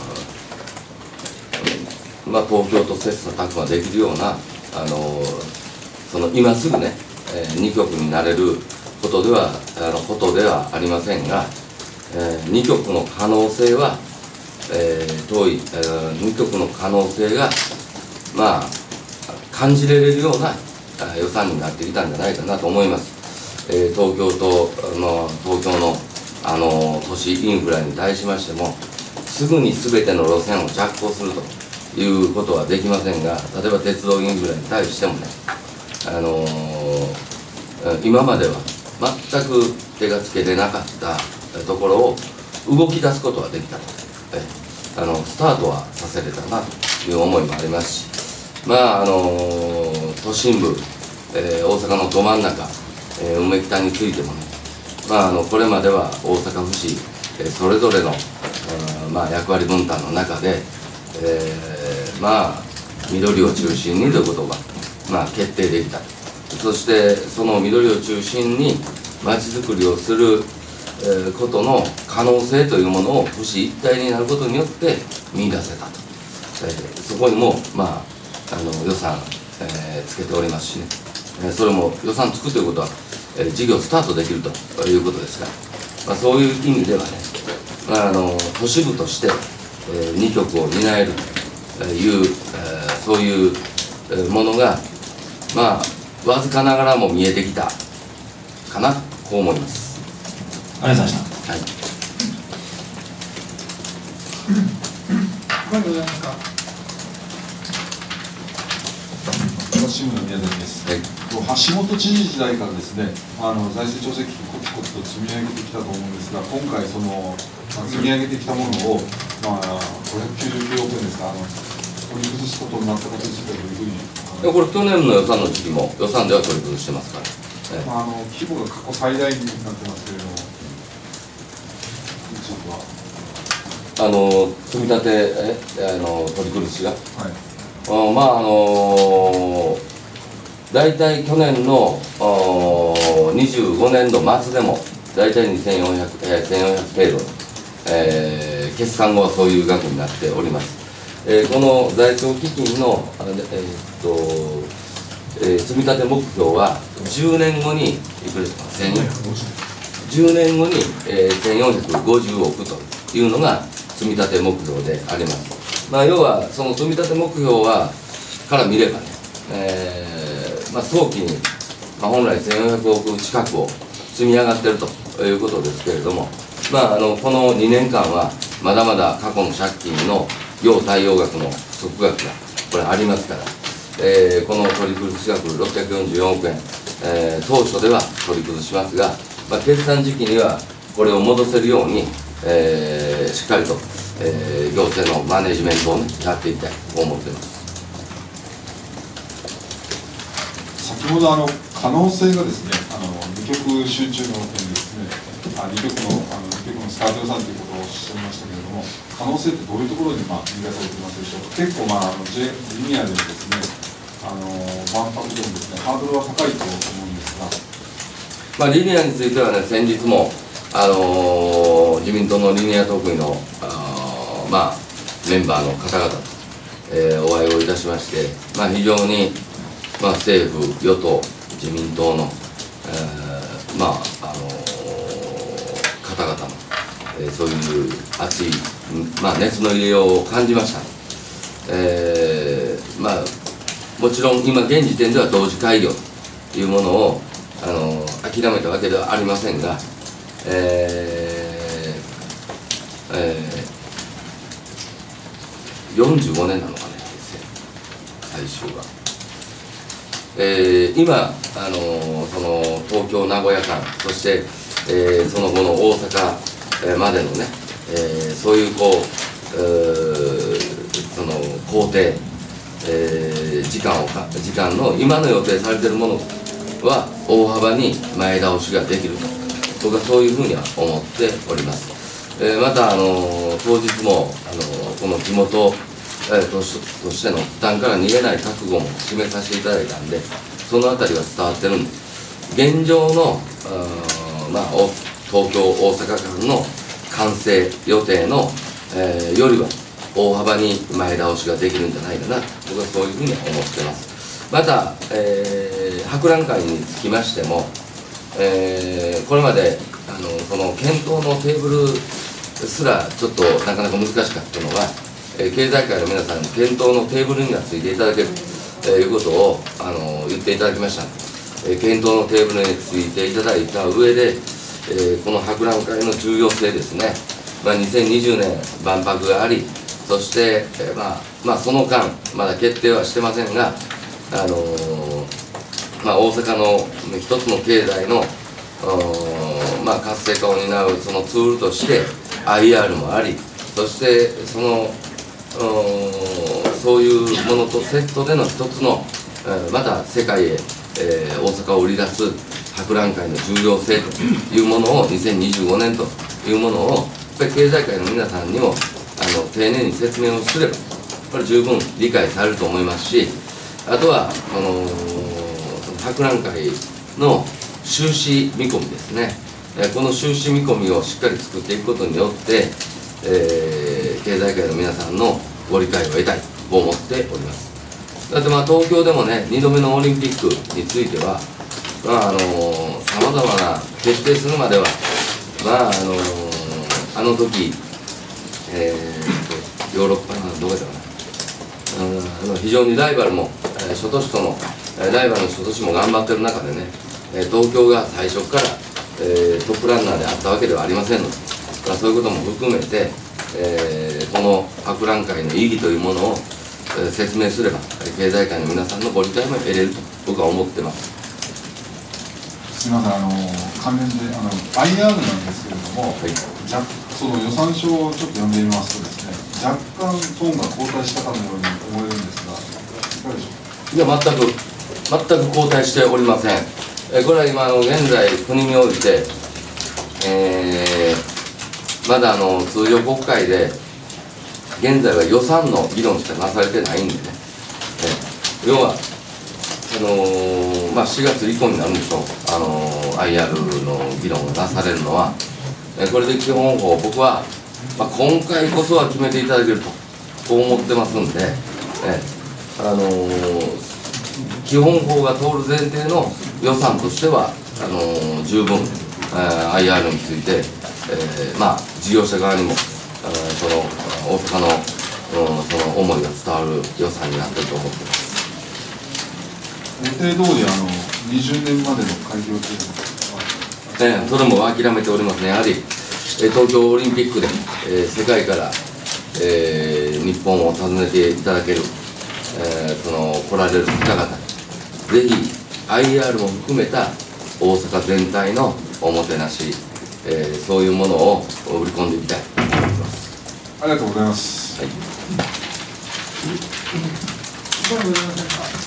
まあ東京と切磋琢磨できるようなあのその今すぐね、えー、にきょくになれることではあのことではありませんが、えー、にきょくの可能性は、えー、遠い、えー、にきょくの可能性がまあ感じられるような予算になってきたんじゃないかなと思います。えー、東京との東京のあの都市インフラに対しましてもすぐに全ての路線を着工するということはできませんが、例えば鉄道インフラに対してもね、あのー、今までは全く手がつけれなかったところを動き出すことはできたと、えあのスタートはさせれたなという思いもありますし、まああのー、都心部、えー、大阪のど真ん中、えー、梅北についてもね、まあ、あのこれまでは大阪府市、えー、それぞれの、まあ、役割分担の中で、えー、まあ緑を中心にということが、まあ、決定できた。そしてその緑を中心にまちづくりをする、えー、ことの可能性というものを府市一体になることによって見出せたと、えー、そこにも、まあ、あの予算、えー、つけておりますしね、えー、それも予算つくということは、えー、事業スタートできるということですから、まあ、そういう意味ではね、まあ、あの都市部として、えー、にきょくを担えるという、えー、そういうものがまあわずかながらも見えてきたかな、こう思います。 ありがとうございました。 はい。 他にございますか。 朝日新聞の宮崎です。はい、橋本知事時代からですね、あの財政調整基金コツコツと積み上げてきたと思うんですが、今回その積み上げてきたものを、まあ、ごひゃくきゅうじゅうきゅうおくえんですか、あの取り崩すことになったことについてはどういうふうに。 これ去年の予算の時期も予算では取り崩してますから、ええ、 まあ、あの規模が過去最大になってますけれども、 あの積み立てえあの取り崩しが、はい、あまああの大体去年のにじゅうごねんど末でも大体にせんよんひゃく、えー、せんよんひゃく程度の、えー、決算後はそういう額になっております。えー、この財政基金の、えー、っとえー、積み立て目標はじゅうねんごにいくらですか、せんよんひゃくじゅうねんごに、えー、せんよんひゃくごじゅうおくというのが積み立て目標であります。まあ、要はその積み立て目標はから見ればね、えーまあ、早期に、まあ、本来せんよんひゃくおく近くを積み上がっているということですけれども、まあ、あのこのにねんかんはまだまだ過去の借金の要対応額の不足額がこれありますから、えー、この取り崩し額ろっぴゃくよんじゅうよんおくえん、えー、当初では取り崩しますが、まあ、決算時期にはこれを戻せるように、えー、しっかりと、えー、行政のマネジメントを、ね、やっていきたいと思っています。 先ほどあの可能性がですね、あのにきょく集中の点ですね、あにきょくのあのにきょくのスタート予算ということをおっしゃいましたけれども、可能性ってどういうところにまあ見出されていますでしょうか。結構まああの J リニアでもですね、あの万博でもですねハードルは高いと思うんですが、 まあリニアについてはね、先日もあのー、自民党のリニア特区のあまあメンバーの方々と、えー、お会いをいたしまして、まあ非常にまあ、政府、与党、自民党の、えーまああのー、方々の、えー、そういう熱い、まあ、熱の入れようを感じました。えーまあ、もちろん今現時点では同時開業というものを、あのー、諦めたわけではありませんが、えーえー、よんじゅうごねんなのかね、最終は。えー、今、あのー、その東京・名古屋間、そして、えー、その後の大阪、えー、までのね、えー、そういうこう、えー、その工程、えー、時間をか時間の今の予定されているものは大幅に前倒しができると、僕はそういうふうには思っております。えー、また、あのー、当日も、あのー、この地元えー、と, しとしての負担から逃げない覚悟も示させていただいたんで、そのあたりは伝わってるんです。現状の、まあ、東京・大阪間の完成予定の、えー、よりは大幅に前倒しができるんじゃないかな、僕はそういうふうに思ってます。また、えー、博覧会につきましても、えー、これまであのその検討のテーブルすらちょっとなかなか難しかったのが、経済界の皆さんに検討のテーブルにはついていただけるということをあの言っていただきました。検討のテーブルについていただいた上で、この博覧会の重要性ですね、まあ、にせんにじゅうねん万博があり、そして、まあまあ、その間まだ決定はしてませんが、あのまあ、大阪の一つの経済の、まあ、活性化を担うそのツールとして アイアール もあり、そしてそのそういうものとセットでの一つの、えー、また世界へ、えー、大阪を売り出す博覧会の重要性というものをにせんにじゅうごねんというものをやっぱり経済界の皆さんにもあの丁寧に説明をすればこれ十分理解されると思いますし、あとはこの博覧会の収支見込みですね、えー、この収支見込みをしっかり作っていくことによって、えー、経済界の皆さんのご理解を得たいと思っております。だってまあ東京でもね、にどめのオリンピックについては、まああのさまざまな決定するまでは、まああのあの時、えー、ヨーロッパのどこだかな、うん、非常にライバルも、えー、諸都市とのライバルの諸都市も頑張ってる中でね、東京が最初から、えー、トップランナーであったわけではありませんので、まあ、そういうことも含めて、えー、この博覧会の意義というものを、えー、説明すれば経済界の皆さんのご理解も得れると僕は思ってます。 すみません、あの関連であの アイアール なんですけれども、はい、じゃその予算書をちょっと読んでみますとですね、若干トーンが後退したかのように思えるんですが、いかがでしょうか。 いや、全く全く後退しておりません。えこれは今の現在国において、えー、まだあの通常国会で現在は予算の議論しかなされてないんでね、え要はあのーまあ、しがつ以降になるんでしょう、あのー、アイアール の議論がなされるのは、えこれで基本法僕は、まあ、今回こそは決めていただけるとこう思ってますんで、えあのー基本法が通る前提の予算としてはあの十分、えー、アイアール について、えー、まあ事業者側にも、えー、その大阪の、うん、その思いが伝わる予算になっていると思っています。 予定通りあのにじゅうねんまでの開業というのは、 ね、それも諦めておりますね。やはり、えー、東京オリンピックで、えー、世界から、えー、日本を訪ねていただける、えー、その来られる方々にぜひ アイアール も含めた大阪全体のおもてなし、えー、そういうものを売り込んでいきたいと思います。 ありがとうございます。 はい。 他にございませんか。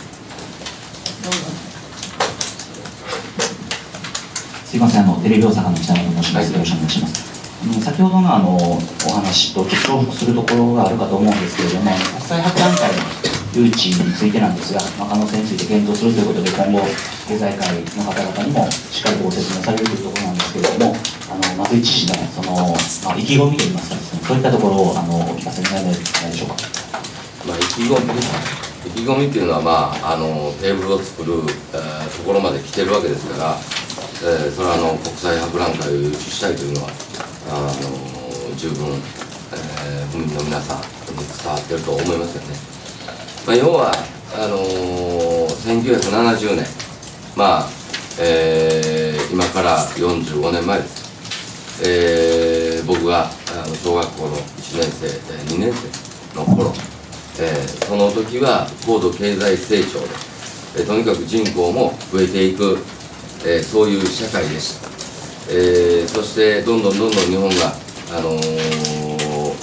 すいません、あのテレビ大阪の北野と申します。よろしくお願いします。あの先ほどのあのお話とちょっと重複するところがあるかと思うんですけれども、国際博覧会の誘致についてなんですが、まあ、可能性について検討するということで、今後、経済界の方々にもしっかりとご説明されるというところなんですけれども、あの松井知事のその、まあ、意気込みといいますかですね、そういったところをあのお聞かせになれないでしょうか。 まあ、意気込み意気込みっていうのは、まあ、あのテーブルを作る、えー、ところまで来てるわけですから、えー、それはあの国際博覧会を誘致したいというのは、あの十分、えー、府民の皆さんに伝わっていると思いますよね。まあ、要はあのー、せんきゅうひゃくななじゅうねん、まあえー、今からよんじゅうごねんまえです、えー、僕があの小学校のいちねんせい、にねんせいの頃、えー、その時は高度経済成長で、えー、とにかく人口も増えていく、えー、そういう社会でした、えー、そしてどんどんどんどん日本が、あのー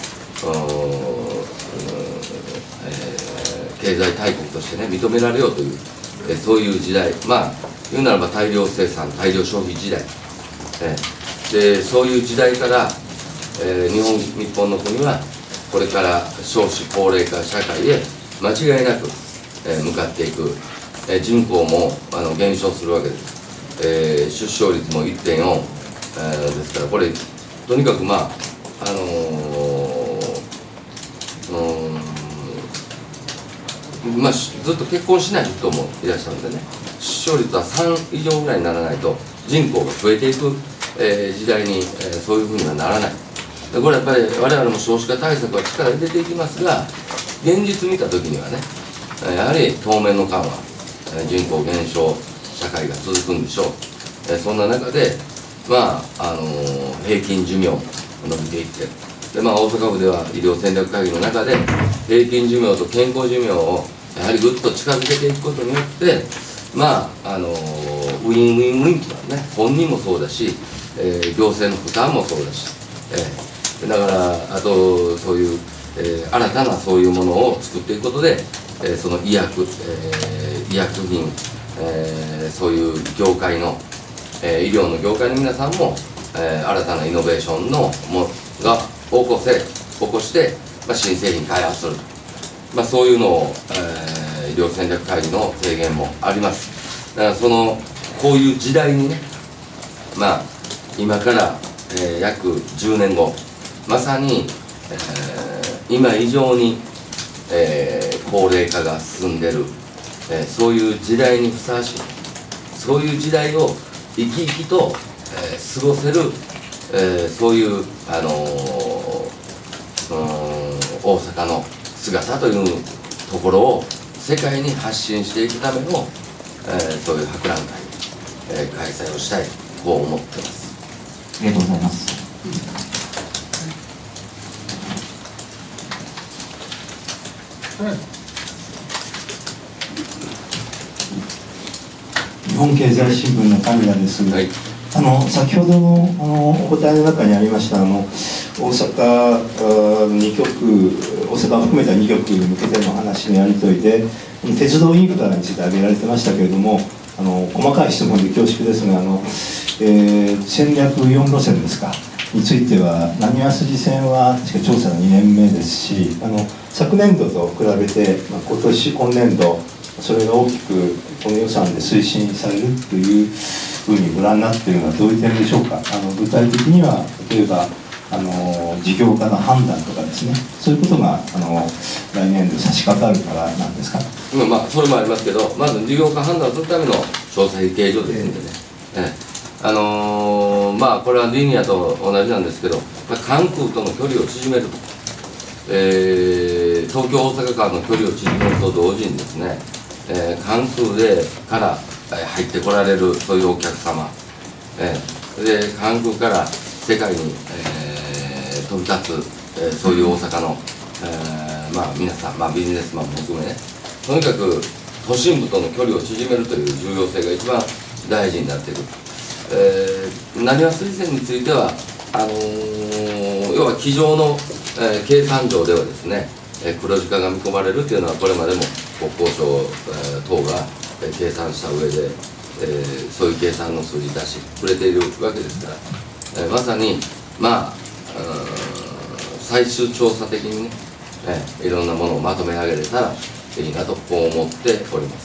経済大国としてね認められようという、えそういう時代、まあ言うならば大量生産大量消費時代、えでそういう時代から、えー、日本日本の国はこれから少子高齢化社会へ間違いなく、えー、向かっていく、えー、人口もあの減少するわけです、えー、出生率も いってんよん、えー、ですからこれとにかくまああのー、うんまあ、ずっと結婚しない人もいらっしゃるんでね、出生率はさん以上ぐらいにならないと人口が増えていく、えー、時代に、えー、そういうふうにはならない。でこれやっぱり我々も少子化対策は力入れていきますが、現実見た時にはねやはり当面の間は人口減少社会が続くんでしょう。えー、そんな中でまあ、あのー、平均寿命伸びていってで、まあ、大阪府では医療戦略会議の中で平均寿命と健康寿命をやはりぐっと近づけていくことによってまああのー、ウィンウィンウィンとはね本人もそうだし、えー、行政の負担もそうだし、えー、だからあとそういう、えー、新たなそういうものを作っていくことで、えー、その医薬、えー、医薬品、えー、そういう業界の、えー、医療の業界の皆さんも、えー、新たなイノベーションのもが起こせ起こして、まあ、新製品開発する、まあ、そういうのを、えー、医療戦略会議の提言もあります。だからそのこういう時代にねまあ今から、えー、約じゅうねんごまさに、えー、今以上に、えー、高齢化が進んでる、えー、そういう時代にふさわしいそういう時代を生き生きと、えー、過ごせる、えー、そういう、あのー、大阪の姿というところを世界に発信していくための、えー、そういう博覧会、えー、開催をしたいと思っています。 ありがとうございます。 日本経済新聞の神谷です。はい、あの先ほどのあのお答えの中にありましたあの大阪にきょく大阪を含めたにきょくに向けての話のやり取りで鉄道インフラについて挙げられてましたけれどもあの細かい質問で恐縮ですがあの、えー、戦略よん路線ですかについては浪速筋線は確か調査がにねんめですしあの昨年度と比べて、まあ、今年今年度それが大きくこの予算で推進されるというふうにご覧になっているのはどういう点でしょうか。あの具体的には例えばあの事業家の判断とかですね、そういうことがあの来年度差し掛かるからなんですか。 うん、まあそれもありますけど、まず事業家判断するための調査費計上ですんでね、えー、あのー、まあこれはリニアと同じなんですけど、関空との距離を縮めると、えー、東京大阪間の距離を縮めると同時にですね、えー、関空でから入ってこられるそういうお客様、えー、で関空から世界に、えー、飛び立つ、えー、そういう大阪の、えー、まあ皆さん、まあ、ビジネスマンも含めね、とにかく都心部との距離を縮めるという重要性が一番大事になってくる。えー、なにわ水線についてはあのー、要は机上の、えー、計算上ではですね、えー、黒字化が見込まれるというのはこれまでも国交省、えー、等が、えー、計算した上で、えー、そういう計算の数字出してくれているわけですから、えー、まさにまあ最終調査的にね、えー、いろんなものをまとめ上げれたらいいなとこう思っております。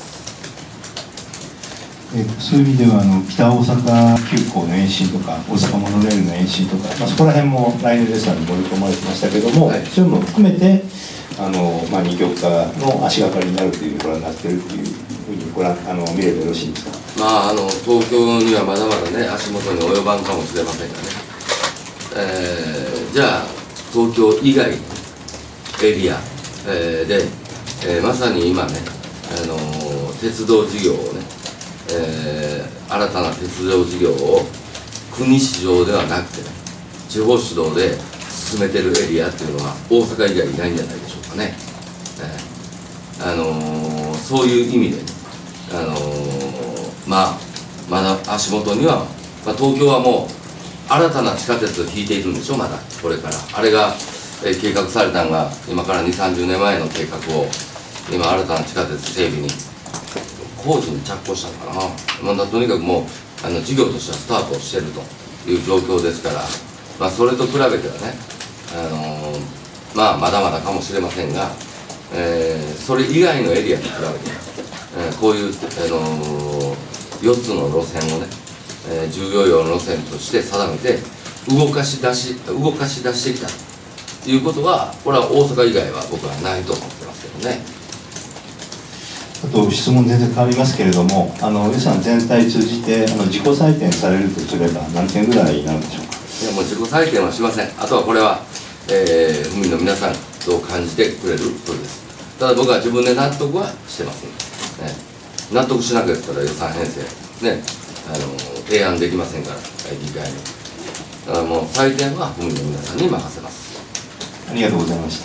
えそういう意味ではあの北大阪急行の延伸とか大阪モノレールの延伸とか、まあ、そこら辺も来年予算に盛り込まれてましたけども、はい、そういうのも含めてあの、まあ、二極化の足がかりになるというご覧になっているというふうにご覧あの見ればよろしいんですか。 まあ、あの東京にはまだまだね足元に及ばんかもしれませんがね、えー、じゃあ東京以外のエリア、えー、で、えー、まさに今ね、あの鉄道事業をね、えー、新たな鉄道事業を国市場ではなくてね、地方主導で進めてるエリアっていうのは大阪以外いないんじゃないでしょうかね。えー、あのー、そういう意味で、ね、あのー、まあまだ足元には、まあ、東京はもう新たな地下鉄を引いているんでしょ、まだこれから。あれが、えー、計画されたのが今からにじゅう、さんじゅうねんまえの計画を今新たな地下鉄整備に工事に着工したのかな、まあ、とにかくもうあの事業としてはスタートしているという状況ですから、まあ、それと比べてはね、あのー、まあまだまだかもしれませんが、えー、それ以外のエリアに比べて、えー、こういう、あのー、よっつの路線をね、えー、重要用路線として定めて動かし出し動かし出してきたということは、これは大阪以外は僕はないと思ってますけどね。 あと質問全然変わりますけれども、あの予算全体通じてあの自己採点されるとすれば何点ぐらいになるんでしょうか。 いやもう自己採点はしません。あとはこれは、えー、府民の皆さんどう感じてくれることです。ただ僕は自分で納得はしてますので、ね、納得しなかったら予算編成ね、あの提案できませんから、議会に。だからもう採点は府民の皆さんに任せます。 ありがとうございました。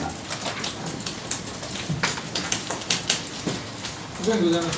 ありがとうございました。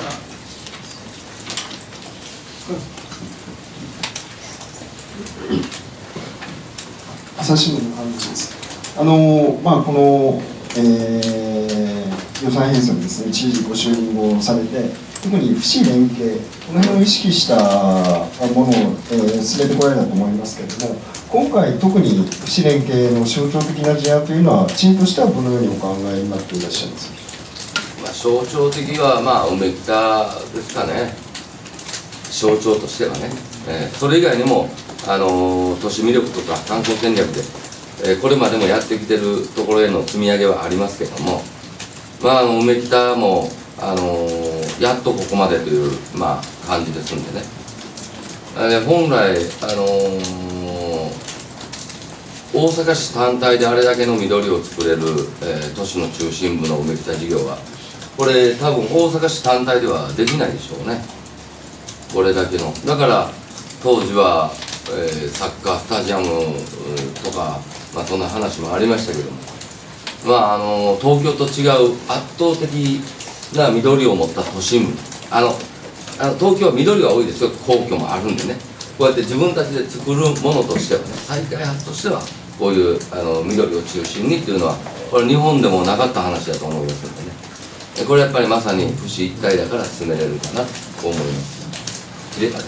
朝日新聞の関係です。あのまあこの、えー、予算編成のですね一時ご就任をされて、特に府市連携この辺を意識したものを、えー、進めてこられたと思いますけれども、今回特に府市連携の象徴的な事案というのは知事としてはどのようにお考えになっていらっしゃいますか。 まあ、象徴的はまあ梅北ですかね、象徴としてはね、えー、それ以外にも、あのー、都市魅力とか観光戦略で、えー、これまでもやってきてるところへの積み上げはありますけども、まあ、あの梅北も、あのー、やっとここまでという、まあ、感じですんでね、えー、本来、あのー、大阪市単体であれだけの緑を作れる、えー、都市の中心部の梅北事業はこれ多分大阪市単体ではできないでしょうね、これだけの。だから当時は、えー、サッカースタジアムとか、まあ、そんな話もありましたけども、まあ、あの東京と違う圧倒的な緑を持った都心部、あのあの東京は緑が多いですよ、皇居もあるんでね、こうやって自分たちで作るものとしてはね、再開発としてはこういうあの緑を中心にっていうのはこれ日本でもなかった話だと思いますのでね、これやっぱりまさに府市一体だから進めれるかなと思います。切れたね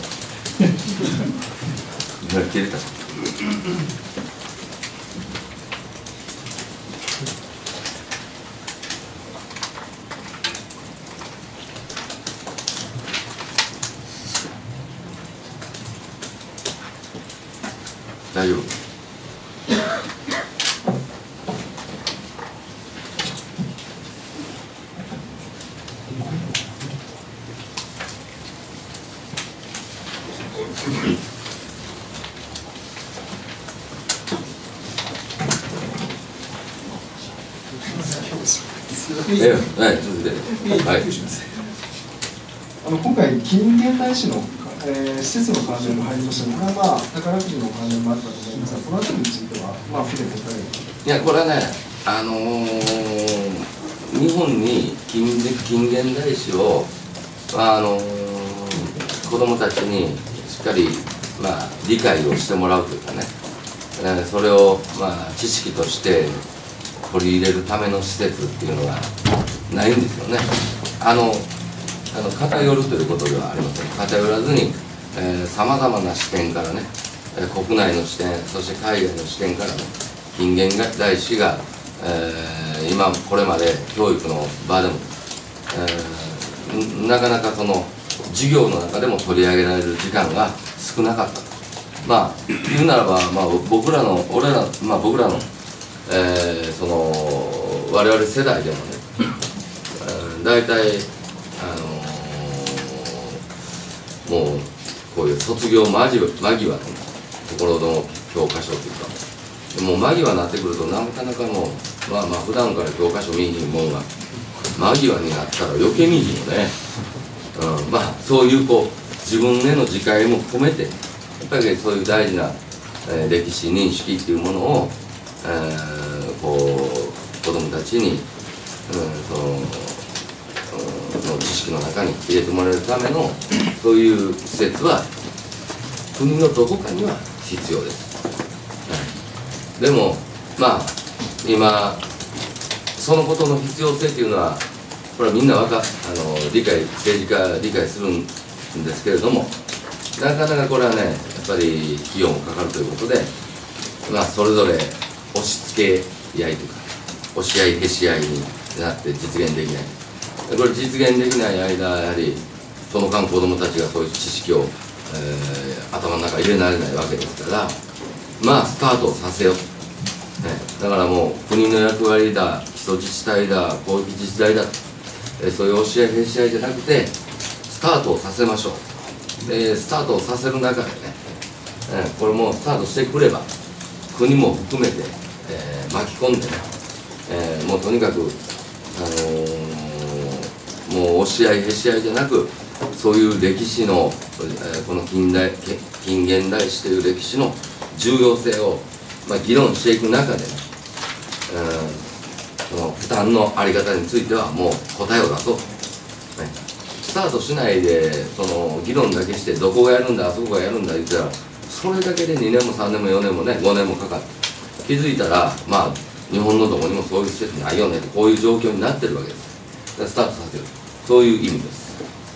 切れた大丈夫。 ええ、はい、続いて。はい。 あの今回、近現代史の、えー、施設の関連も入りましたが、これはまあ、宝くじの関連もあるかと思いますが、このあたりについては、まあ、触れていただいて。 いや、これはね、あのー、日本に近近現代史を、あのー、子どもたちにしっかり、まあ、理解をしてもらうというかね、えー、それを、まあ、知識として取り入れるための施設っていうのがないんですよね。あのあの偏るということではありません。偏らずにさまざまな視点からね、えー、国内の視点、そして海外の視点からね、近現代史が、えー、今これまで教育の場でも、えー、なかなかその授業の中でも取り上げられる時間が少なかったと。まあ言うならば、まあ、僕らの俺ら、まあ、僕らの、えー、その我々世代でもね、えー、大体あのー、もうこういう卒業間際間際のところの教科書というか、もう間際になってくるとなかなかもうまあまあ普段から教科書見にんもんが間際になったら余計見にんよね。うん、まあそういうこう自分への自戒も込めてやっぱりそういう大事な、えー、歴史認識っていうものを、えー、こう子どもたちに、うん、その、うん、の知識の中に入れてもらえるためのそういう施設は国のどこかには必要です。でもまあ今そのことの必要性というのはこれはみんなわかあの理解政治家理解するんですけれども、なかなかこれはねやっぱり費用もかかるということで、まあそれぞれ押し付け合いとか押し合いへし合いになって実現できない。これ実現できない間やはりその間子どもたちがそういう知識を、えー、頭の中に入れられないわけですから、まあスタートをさせよう、ね、だからもう国の役割だ、基礎自治体だ、広域自治体だ、えー、そういう押し合いへし合いじゃなくてスタートをさせましょう。でスタートをさせる中でね、えー、これもスタートしてくれば国も含めて、えー、巻き込んでね、えー、もうとにかく、あのー、もう押し合いへし合いじゃなくそういう歴史の、えー、この近代近現代史という歴史の重要性を、まあ、議論していく中でね、うん、その負担の在り方についてはもう答えを出そう、ね、スタートしないでその議論だけしてどこがやるんだあそこがやるんだ言ったらそれだけでにねんもさんねんもよねんもねごねんもかかって気づいたらまあ日本のどこにもそういう施設ないよねってこういう状況になってるわけです。スタートさせる、そういう意味です。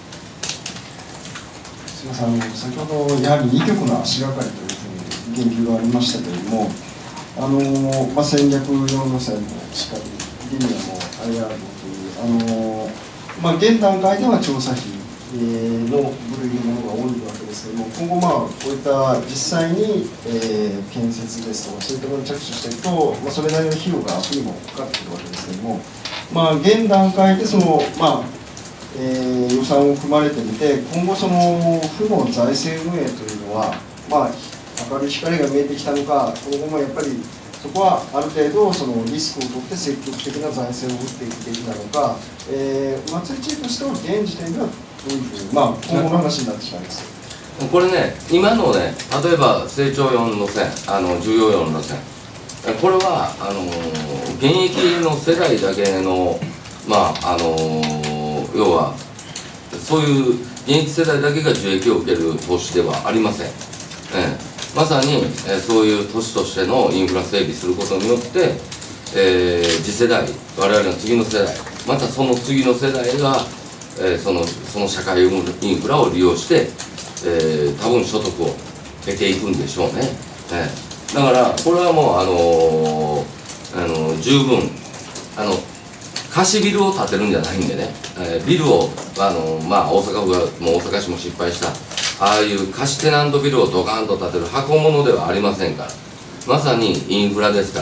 すみません、あの先ほどやはりにきょくの足がかりというふうに言及がありましたけれども、あのまあ、戦略よん路線もしっかりリニアも アイアール もというあの、まあ、現段階では調査費の部類のものが多いわけですけれども、今後まあこういった実際に、えー、建設ですとかそういったものに着手していくと、まあ、それなりの費用がアップにもかかってくるわけですけれども、まあ、現段階でその、まあえー、予算を組まれてみて今後その府の財政運営というのは、まあ、明るい光が見えてきたのか、今後もやっぱりそこはある程度そのリスクを取って積極的な財政を打っていくべきなのか、えー、松井知事としては現時点ではどういうふうに、まあ、今後の話になってきたんですこれね、今のね、例えば成長よん路線、あの重要よん路線、これはあの現役の世代だけの、まああの要はそういう現役世代だけが受益を受ける投資ではありません。えー、まさに、えー、そういう都市としてのインフラ整備することによって、えー、次世代、我々の次の世代、またその次の世代が、えー、そのその社会インフラを利用して、えー、多分所得を得ていくんでしょうね。えー、だからこれはもうあのー、あのー、十分あの貸しビルを建てるんじゃないんでね、えー、ビルをあのー、まあ大阪府がもう大阪市も失敗したああいう貸しテナントビルをドカーンと建てる箱物ではありませんから、まさにインフラですから、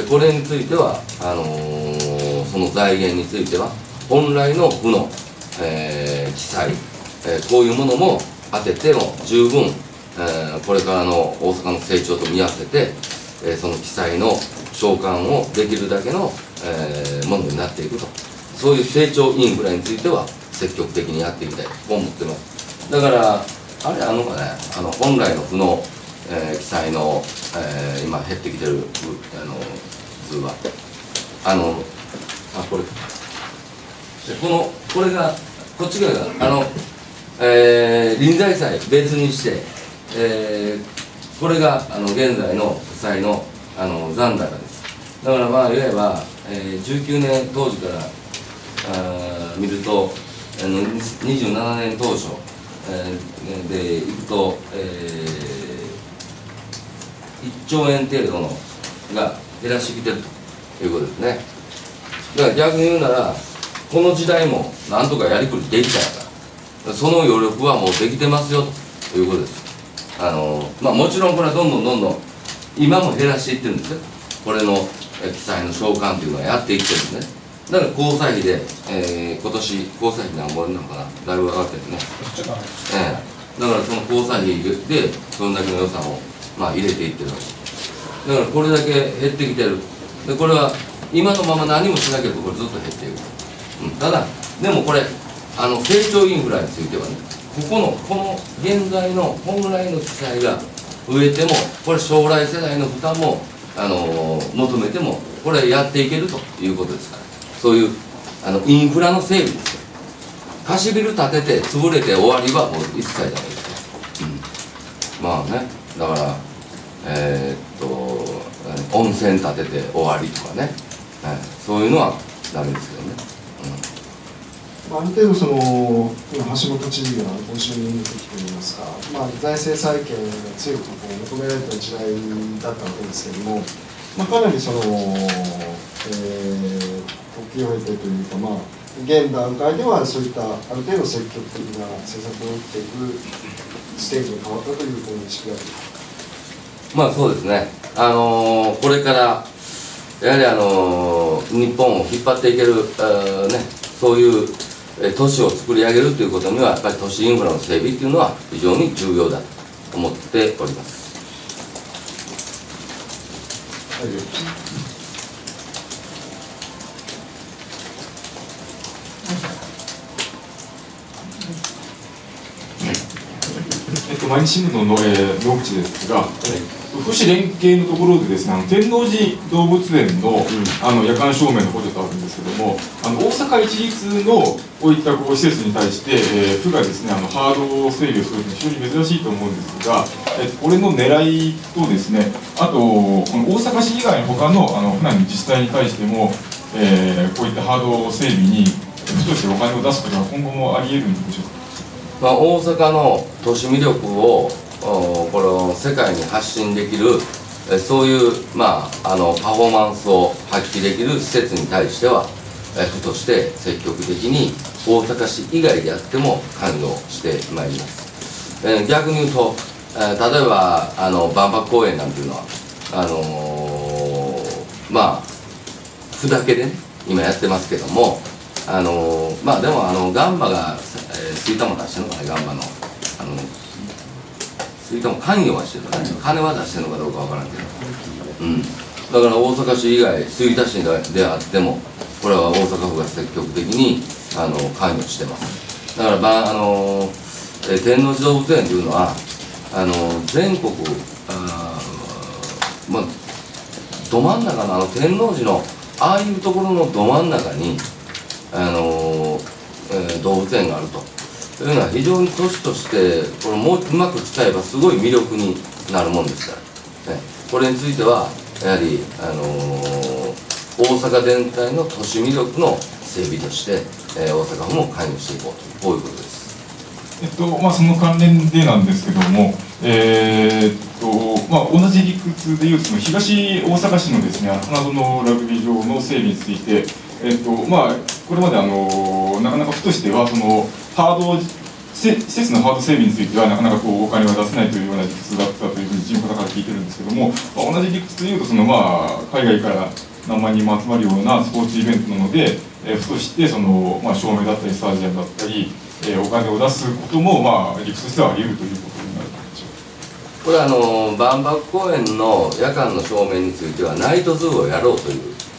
これについてはあのー、その財源については本来の府の、えー、記載、えー、こういうものも当てても十分、えー、これからの大阪の成長と見合わせて、えー、その記載の償還をできるだけのえーものになっていくと、そういう成長インフラについては積極的にやっていきたいと思ってます。だからあれあのかね、あの本来の負の、えー記載の、えー今減ってきてるあの図はあのあこれでこのこれがこっち側があの、えー臨済債別にして、えーこれがあの現在の負債のあの残高です。だからまあいわば、えー、じゅうきゅうねん当時からあ見るとあのにじゅうななねん当初、えー、でいくと、えー、いっちょうえん程度のが減らしてきてるということですね。だから逆に言うならこの時代もなんとかやりくりできたからその余力はもうできてますよということです。あのまあもちろんこれはどんどんどんどん今も減らしていってるんですよ。これの記載の償還というのはやっていってるんですね。だから交際費で、えー、今年交際費何本なのかな、だいぶ上がってるね。ええ、だからその交際費でそれだけの予算をまあ入れていってるわけ。だからこれだけ減ってきてる。でこれは今のまま何もしなければこれずっと減っていく。うん、ただでもこれあの成長インフラについてはね、ここのこの現在の本来の記載が増えてもこれ将来世代の負担もあの求めてもこれやっていけるということですから、そういうあのインフラの整備ですよ。貸しビル建てて潰れて終わりはもう一切ダメですよ。うん、まあね、だからえー、っと温泉建てて終わりとかね、はい、そういうのはダメですよね。 うん、ある程度その今橋本知事がご就任の時といいますか、まあ、財政再建が強くこう求められた時代だったわけですけれども、まあ、かなりその、えー、時を経てというか、まあ、現段階ではそういったある程度積極的な政策を打っていくステージに変わったという認識がある。 まあそうですね、あのー、これからやはり、あのー、日本を引っ張っていける、あね、そういう都市を作り上げるということにはやっぱり都市インフラの整備というのは非常に重要だと思っております。 はい、 えっと、毎日新聞の、えー、野口ですが、府市連携のところでですね、あの天王寺動物園の、うん、あの夜間照明の補助とあるんですけども、あの大阪一律のこういったこう施設に対して、えー、府がですねあのハード整備をするのは非常に珍しいと思うんですが、えー、これの狙いとですね、あとこの大阪市以外の他のあの府内の自治体に対しても、えー、こういったハード整備に府としてお金を出すことが今後もあり得るんでしょうか。 まあ、大阪の都市魅力をこの世界に発信できるそういう、まあ、あのパフォーマンスを発揮できる施設に対しては府として積極的に大阪市以外であっても関与してまいります。えー、逆に言うと、えー、例えばあの万博公園なんていうのはあのー、まあ府だけで、ね、今やってますけども、あのー、まあでもあのガンバが、えー、吹田も出してるのかね、ガンバのあの吹田も関与はしてるのかね、金は出してるのかどうかわからんけど、うん、だから大阪市以外吹田市であってもこれは大阪府が積極的にあの関与してます。だから、まああのー、え天王寺動物園というのはあのー、全国あまあど真ん中のあの天王寺のああいうところのど真ん中にあのーえー、動物園があるというのは非常に都市としてこれもううまく使えばすごい魅力になるもんですから、ね、これについてはやはり、あのー、大阪全体の都市魅力の整備として、えー、大阪府も関与していこうとこういうことです。 えっとまあ、その関連でなんですけども、えーっとまあ、同じ理屈でいうと東大阪市のですね花園ラグビー場の整備について、えっとまあ、これまであのなかなか府としてはそのハード施設のハード整備についてはなかなかこうお金は出せないというような理屈だったというふうに地の方から聞いてるんですけども、まあ、同じ理屈でいうとその、まあ、海外から何万人も集まるようなスポーツイベントなので、えー、府としてその、まあ、照明だったりスタジアムだったり、えー、お金を出すことも、まあ、理屈としてはあり得るということになるんでしょうか。 これはあの万博公園の夜間の照明についてはナイトズーをやろうという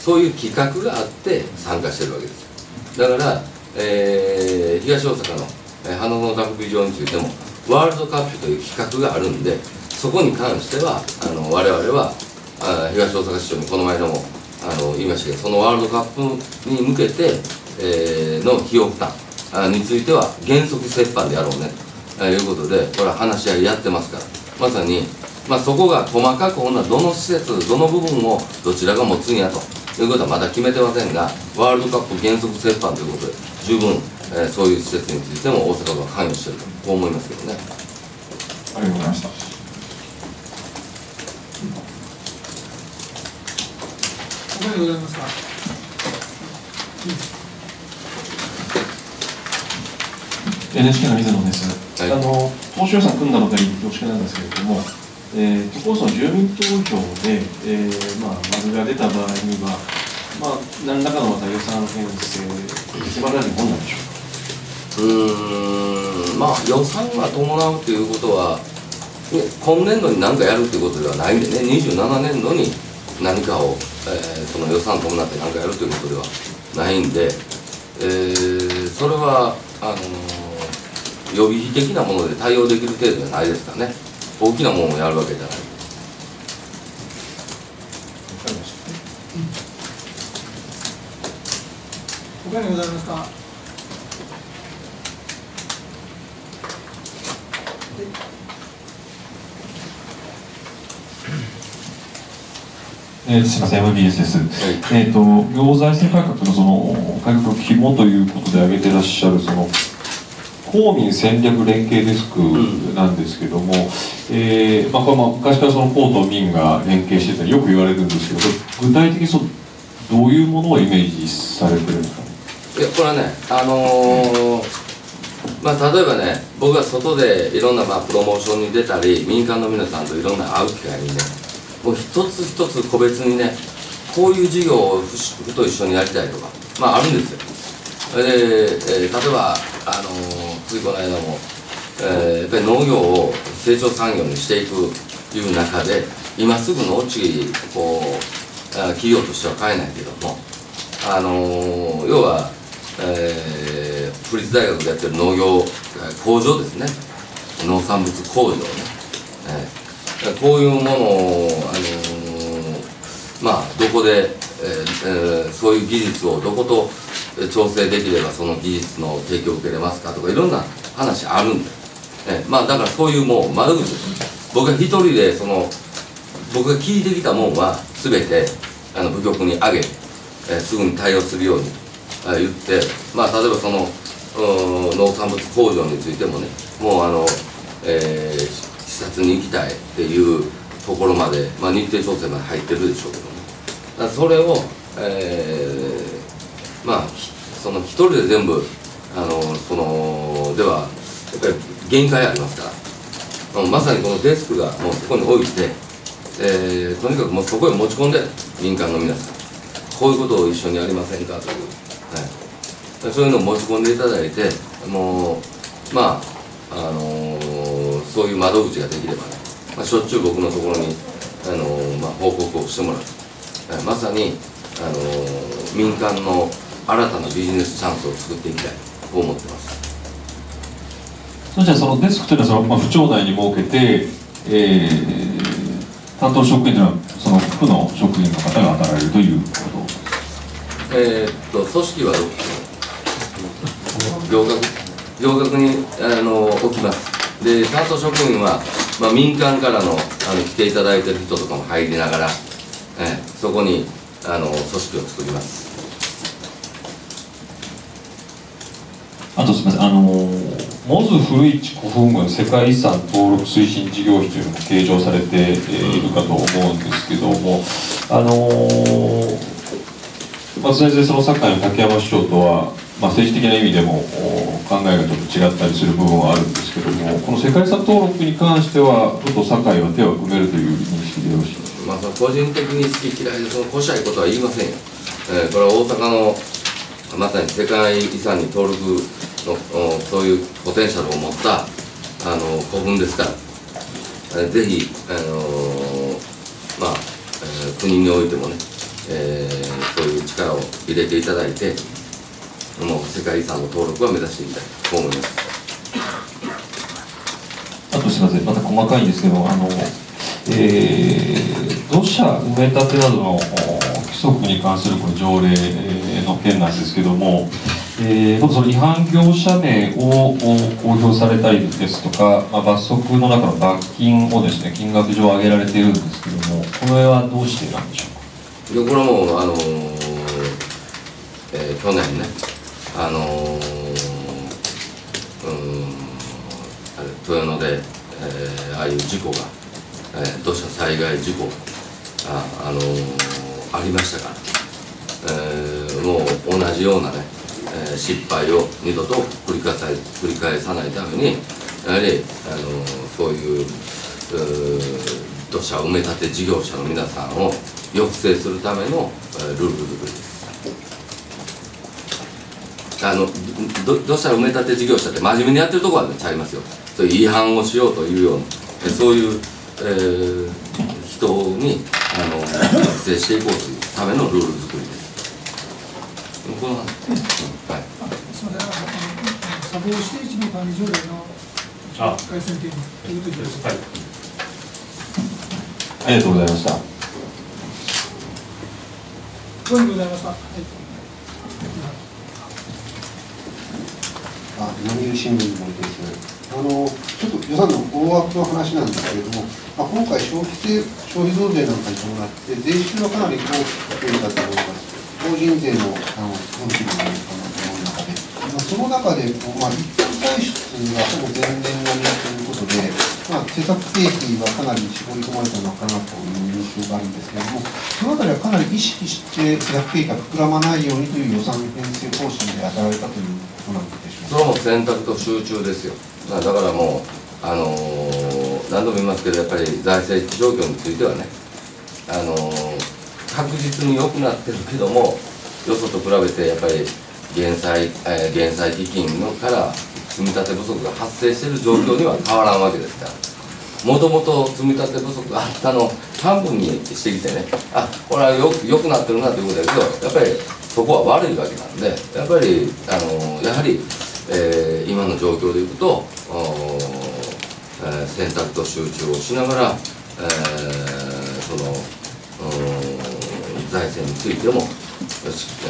そういう企画があって参加してるわけです。だから、えー、東大阪の、えー、花園ラグビー場についてもワールドカップという企画があるんで、そこに関してはあの我々はあ東大阪市長にこの前でもあの言いましたけど、そのワールドカップに向けて、えー、の費用負担については原則折半でやろうねということで、これは話し合いやってますから、まさに、まあ、そこが細かくほんならどの施設どの部分をどちらが持つんやということはまだ決めてませんが、ワールドカップ原則折半ということで十分、えー、そういう施設についても大阪府は関与しているとこう思いますけどね。 ありがとうございました。 他にございますか。 エヌエイチケー の水野です。 はい、 あの当初予算組んだばかり恐縮なんですけれども、えー、都構想の住民投票で、えーまあ、丸が出た場合には、まあ、何らかのまた予算編成迫られるものなんでしょうか。 うーん、まあ予算が伴うということは、ね、今年度に何かやるということではないんでね、にじゅうななねんどに何かを、えー、その予算を伴って何かやるということではないんで、えー、それはあのー、予備費的なもので対応できる程度じゃないですかね。大きなものをやるわけじゃない。 他にございますか。 えー、すみません、エムビーエス です。はい、えっと、行財政改革のその改革の肝ということで挙げてらっしゃるその公民戦略連携デスクなんですけども、うん、えー、まあ、これも昔からその公と民が連携してたりよく言われるんですけど、具体的にそうどういうものをイメージされてるんですか。 いや、これはね、あのー、まあ、例えばね、僕が外でいろんなまあプロモーションに出たり、民間の皆さんといろんな会う機会にね、もう一つ一つ個別にね、こういう事業を府と一緒にやりたいとか、まああるんですよ。で、えー、例えば、あのー、ついこの間も、えー、やっぱり農業を成長産業にしていくという中で、今すぐのうちこう企業としては買えないけども、あのー、要は、えー、府立大学でやってる農業工場ですね、農産物工場ね、えー、こういうものを、あのー、まあどこで、えーえー、そういう技術をどこと調整できればその技術の提供を受けれますかとかいろんな話あるんで、えー、まあだからそういうもう窓口です。僕が一人でその僕が聞いてきたもんは全てあの部局に上げて、えー、すぐに対応するように、えー、言って、まあ例えばその農産物工場についてもね、もうあの、えー、視察に行きたいっていうところまで、まあ、日程調整まで入ってるでしょうけどね。だからそれを、えー、まあその一人で全部あのそのではやっぱり限界ありますから、まさにこのデスクがもうそこに置いて、えー、とにかくもうそこへ持ち込んで、民間の皆さんこういうことを一緒にやりませんかという、はい、そういうのを持ち込んでいただいて、もうまあ、あのー、そういう窓口ができればね、まあ、しょっちゅう僕のところに、あのーまあ、報告をしてもらう、はい、まさに、あのー、民間の新たなビジネスチャンスを作っていきたいと思ってます。 そしてそのデスクというのはその、まあ、府庁内に設けて、えー、担当職員というのはその府の職員の方が当たられるということ。 えー、っと組織は行革行革にあの置きます。で担当職員は、まあ、民間からのあの来ていただいている人とかも入りながら、えー、そこにあの組織を作ります。 あとすみません、あのモズ古市古墳群世界遺産登録推進事業費というのも計上されているかと思うんですけども、あのまあ、全然その堺の竹山市長とは、まあ、政治的な意味でも考えがちょっと違ったりする部分はあるんですけども、この世界遺産登録に関しては府と堺は手を組めるという認識でよろしいですか。 まあ、個人的に好き嫌いでそのこしゃいことは言いませんよ。えー、これは大阪のまさに世界遺産に登録のそういうポテンシャルを持ったあの古墳ですから、えー、ぜひ、あのー、まあ、えー、国においてもね、えー入れていただいて、もう世界遺産の登録は目指していきたいと思います。 あとすみません、また細かいんですけど、あの、えー、土砂埋め立てなどの規則に関するこの条例の件なんですけども、えー、その違反業者名を公表されたりですとか、まあ、罰則の中の罰金をですね、金額上上げられているんですけども、これはどうしてなんでしょうか。 でこれはもう、あのーえー、去年ね、あのー、うんあれ豊野で、えー、ああいう事故が、えー、土砂災害事故が あ,、あのー、ありましたから、えー、もう同じようなね、えー、失敗を二度と繰り返さ繰り返さないために、やはり、あのー、そういう、う土砂埋め立て事業者の皆さんを抑制するための、えー、ルール作りです。あのど土砂埋め立て事業者って真面目にやってるところは、ね、ちゃいますよ。そういう違反をしようというような、えそういう、えー、人にあの抑制していこうというためのルール作りです。この、うん、はい。 すみません、砂防指定地の管理条例の改正点ということです。はい。 ありがとうございました。 どうもございました。はい。 読売新聞のです。あのちょっと予算の大枠の話なんですけれども、まあ、今回消費税、消費増税なんかに伴って税収はかなり高く増えたと思います。法人税のあの分岐の中で、まあ、その中でこう、まあ、一般歳出がほぼ前年並みということで、まあ、施策経費がかなり絞り込まれたのかなという印象があるんですけれども、そのあたりはかなり意識して施策経費が膨らまないようにという予算編成方針で当たられたということなんでしょうか。 それはもう選択と集中ですよ。だからもう、あのー、何度も言いますけど、やっぱり財政状況についてはね、あのー、確実に良くなってるけども、よそと比べてやっぱり減債、えー、減債基金のから積み立て不足が発生している状況には変わらんわけですから、もともと積み立て不足があったのを半分にしてきてね、あこれはよ良くなってるなということだけど、やっぱりそこは悪いわけなんで、やっぱり、あのー、やはり、えー、今の状況でいくと、えー、選択と集中をしながら、えー、その財政についても、え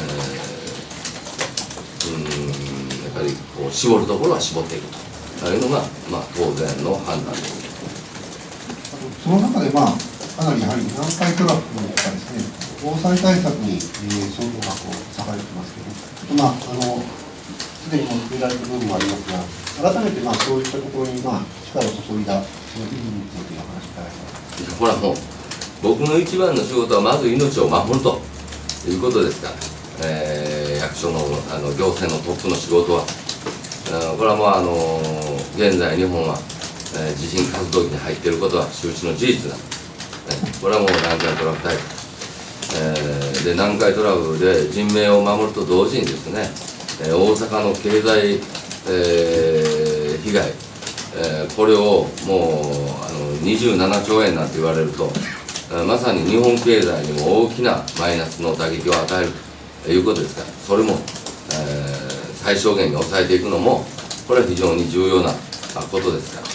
ー、うんやっぱりこう絞るところは絞っていくというのが、まあ、当然の判断です。 その中で、まあ、かなりやはり南海トラフとかですね、防災対策に、えー、総合額を割かれてますけど、まあ、あのすでにも触れられた部分もありますが、改めて、まあ、そういったところに、まあ、力を注いだ、その意味についてお話しいただきます。 ほらもう僕の一番の仕事はまず命を守るということですから、えー、役所の、あの行政のトップの仕事は、あこれはもうあの現在日本は、えー、地震活動期に入っていることは周知の事実だ、えー、これはもう南海トラフ対策、えー、で南海トラフで人命を守ると同時にですね、えー、大阪の経済、えー、被害、えー、これをもうあのにじゅうななちょうえんなんて言われると、まさに日本経済にも大きなマイナスの打撃を与えるということですから、それも、えー、最小限に抑えていくのも、これは非常に重要なことですから、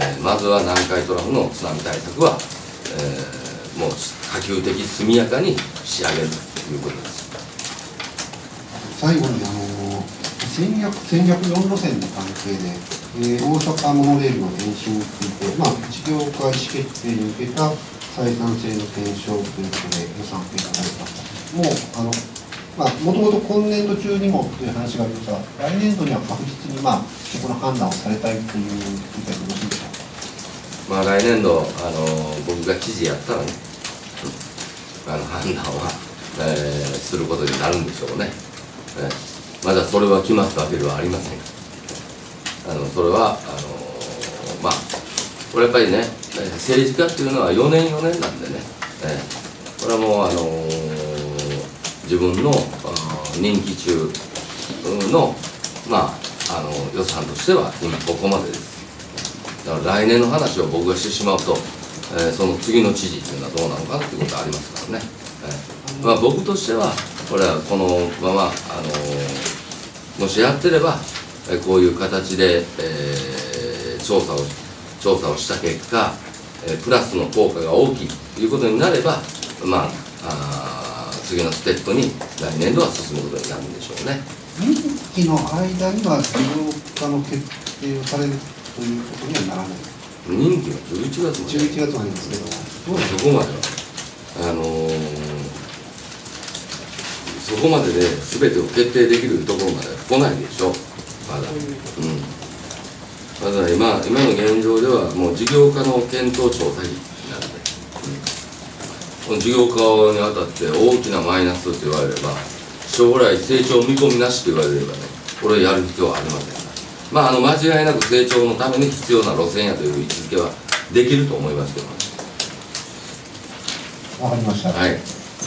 えー、まずは南海トラフの津波対策は、えー、もう可及的速やかに仕上げるということです。 最後にあの戦略戦略よん路線の関係で、えー、大阪モノレールの延伸について、まあ、事業化意思決定に向けた採算性の検証ということで予算をいただきました。もうあの、まあ、もともと今年度中にもという話がありましたが、来年度には確実に、まあ、そこの判断をされたいという理解でよろしいでしょうか。 まあ、来年度あの僕が知事やったらね、あの判断は、えー、することになるんでしょうね。えー、まだそれは決まったわけではありません。あのそれはあのまあこれやっぱりね、政治家っていうのはよねんよねんなんでね、えー、これはもう、あのー、自分の任期中の、まあ、あの予算としては今ここまでです。だから来年の話を僕がしてしまうと、えー、その次の知事っていうのはどうなのかなっていうことはありますからね。えーまあ、僕としては、 これはこのまま、あのもしやってれば、えこういう形で、えー、調査を調査をした結果、えプラスの効果が大きいということになれば、まあ、あ次のステップに来年度は進むことになるんでしょうね。 任期の間には事業化の決定をされるということにはならない。 任期はじゅういちがつまで。 じゅういちがつまでですけど、 そこまでは、あのー、そこまでで全てを決定できるところまで来ないでしょ、まだ。うんまだ今、今の現状では、もう事業化の検討調査費なので、うん、この事業化にあたって大きなマイナスと言われれば、将来成長見込みなしと言われればね、これをやる必要はありませんが、まあ、あの間違いなく成長のために必要な路線やという位置づけはできると思いますけどね。 わかりました。 はい。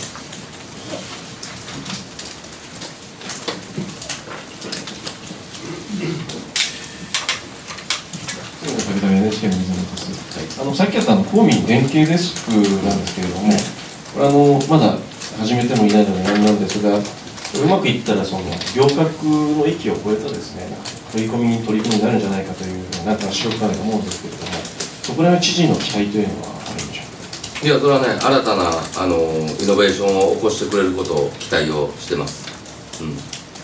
エヌエイチケー の水野です。あのさっきやったあの公民連携デスクなんですけれども、これあのまだ始めてもいないのでなんなんですが、うまくいったらその行革の域を超えたですね、取り込みに取り組みになるんじゃないかというふうになったらしようかなと思うんですけれども、そこら辺の知事の期待というのはあるんでしょうか。 いや、それはね、新たなあのイノベーションを起こしてくれることを期待をしてます。うん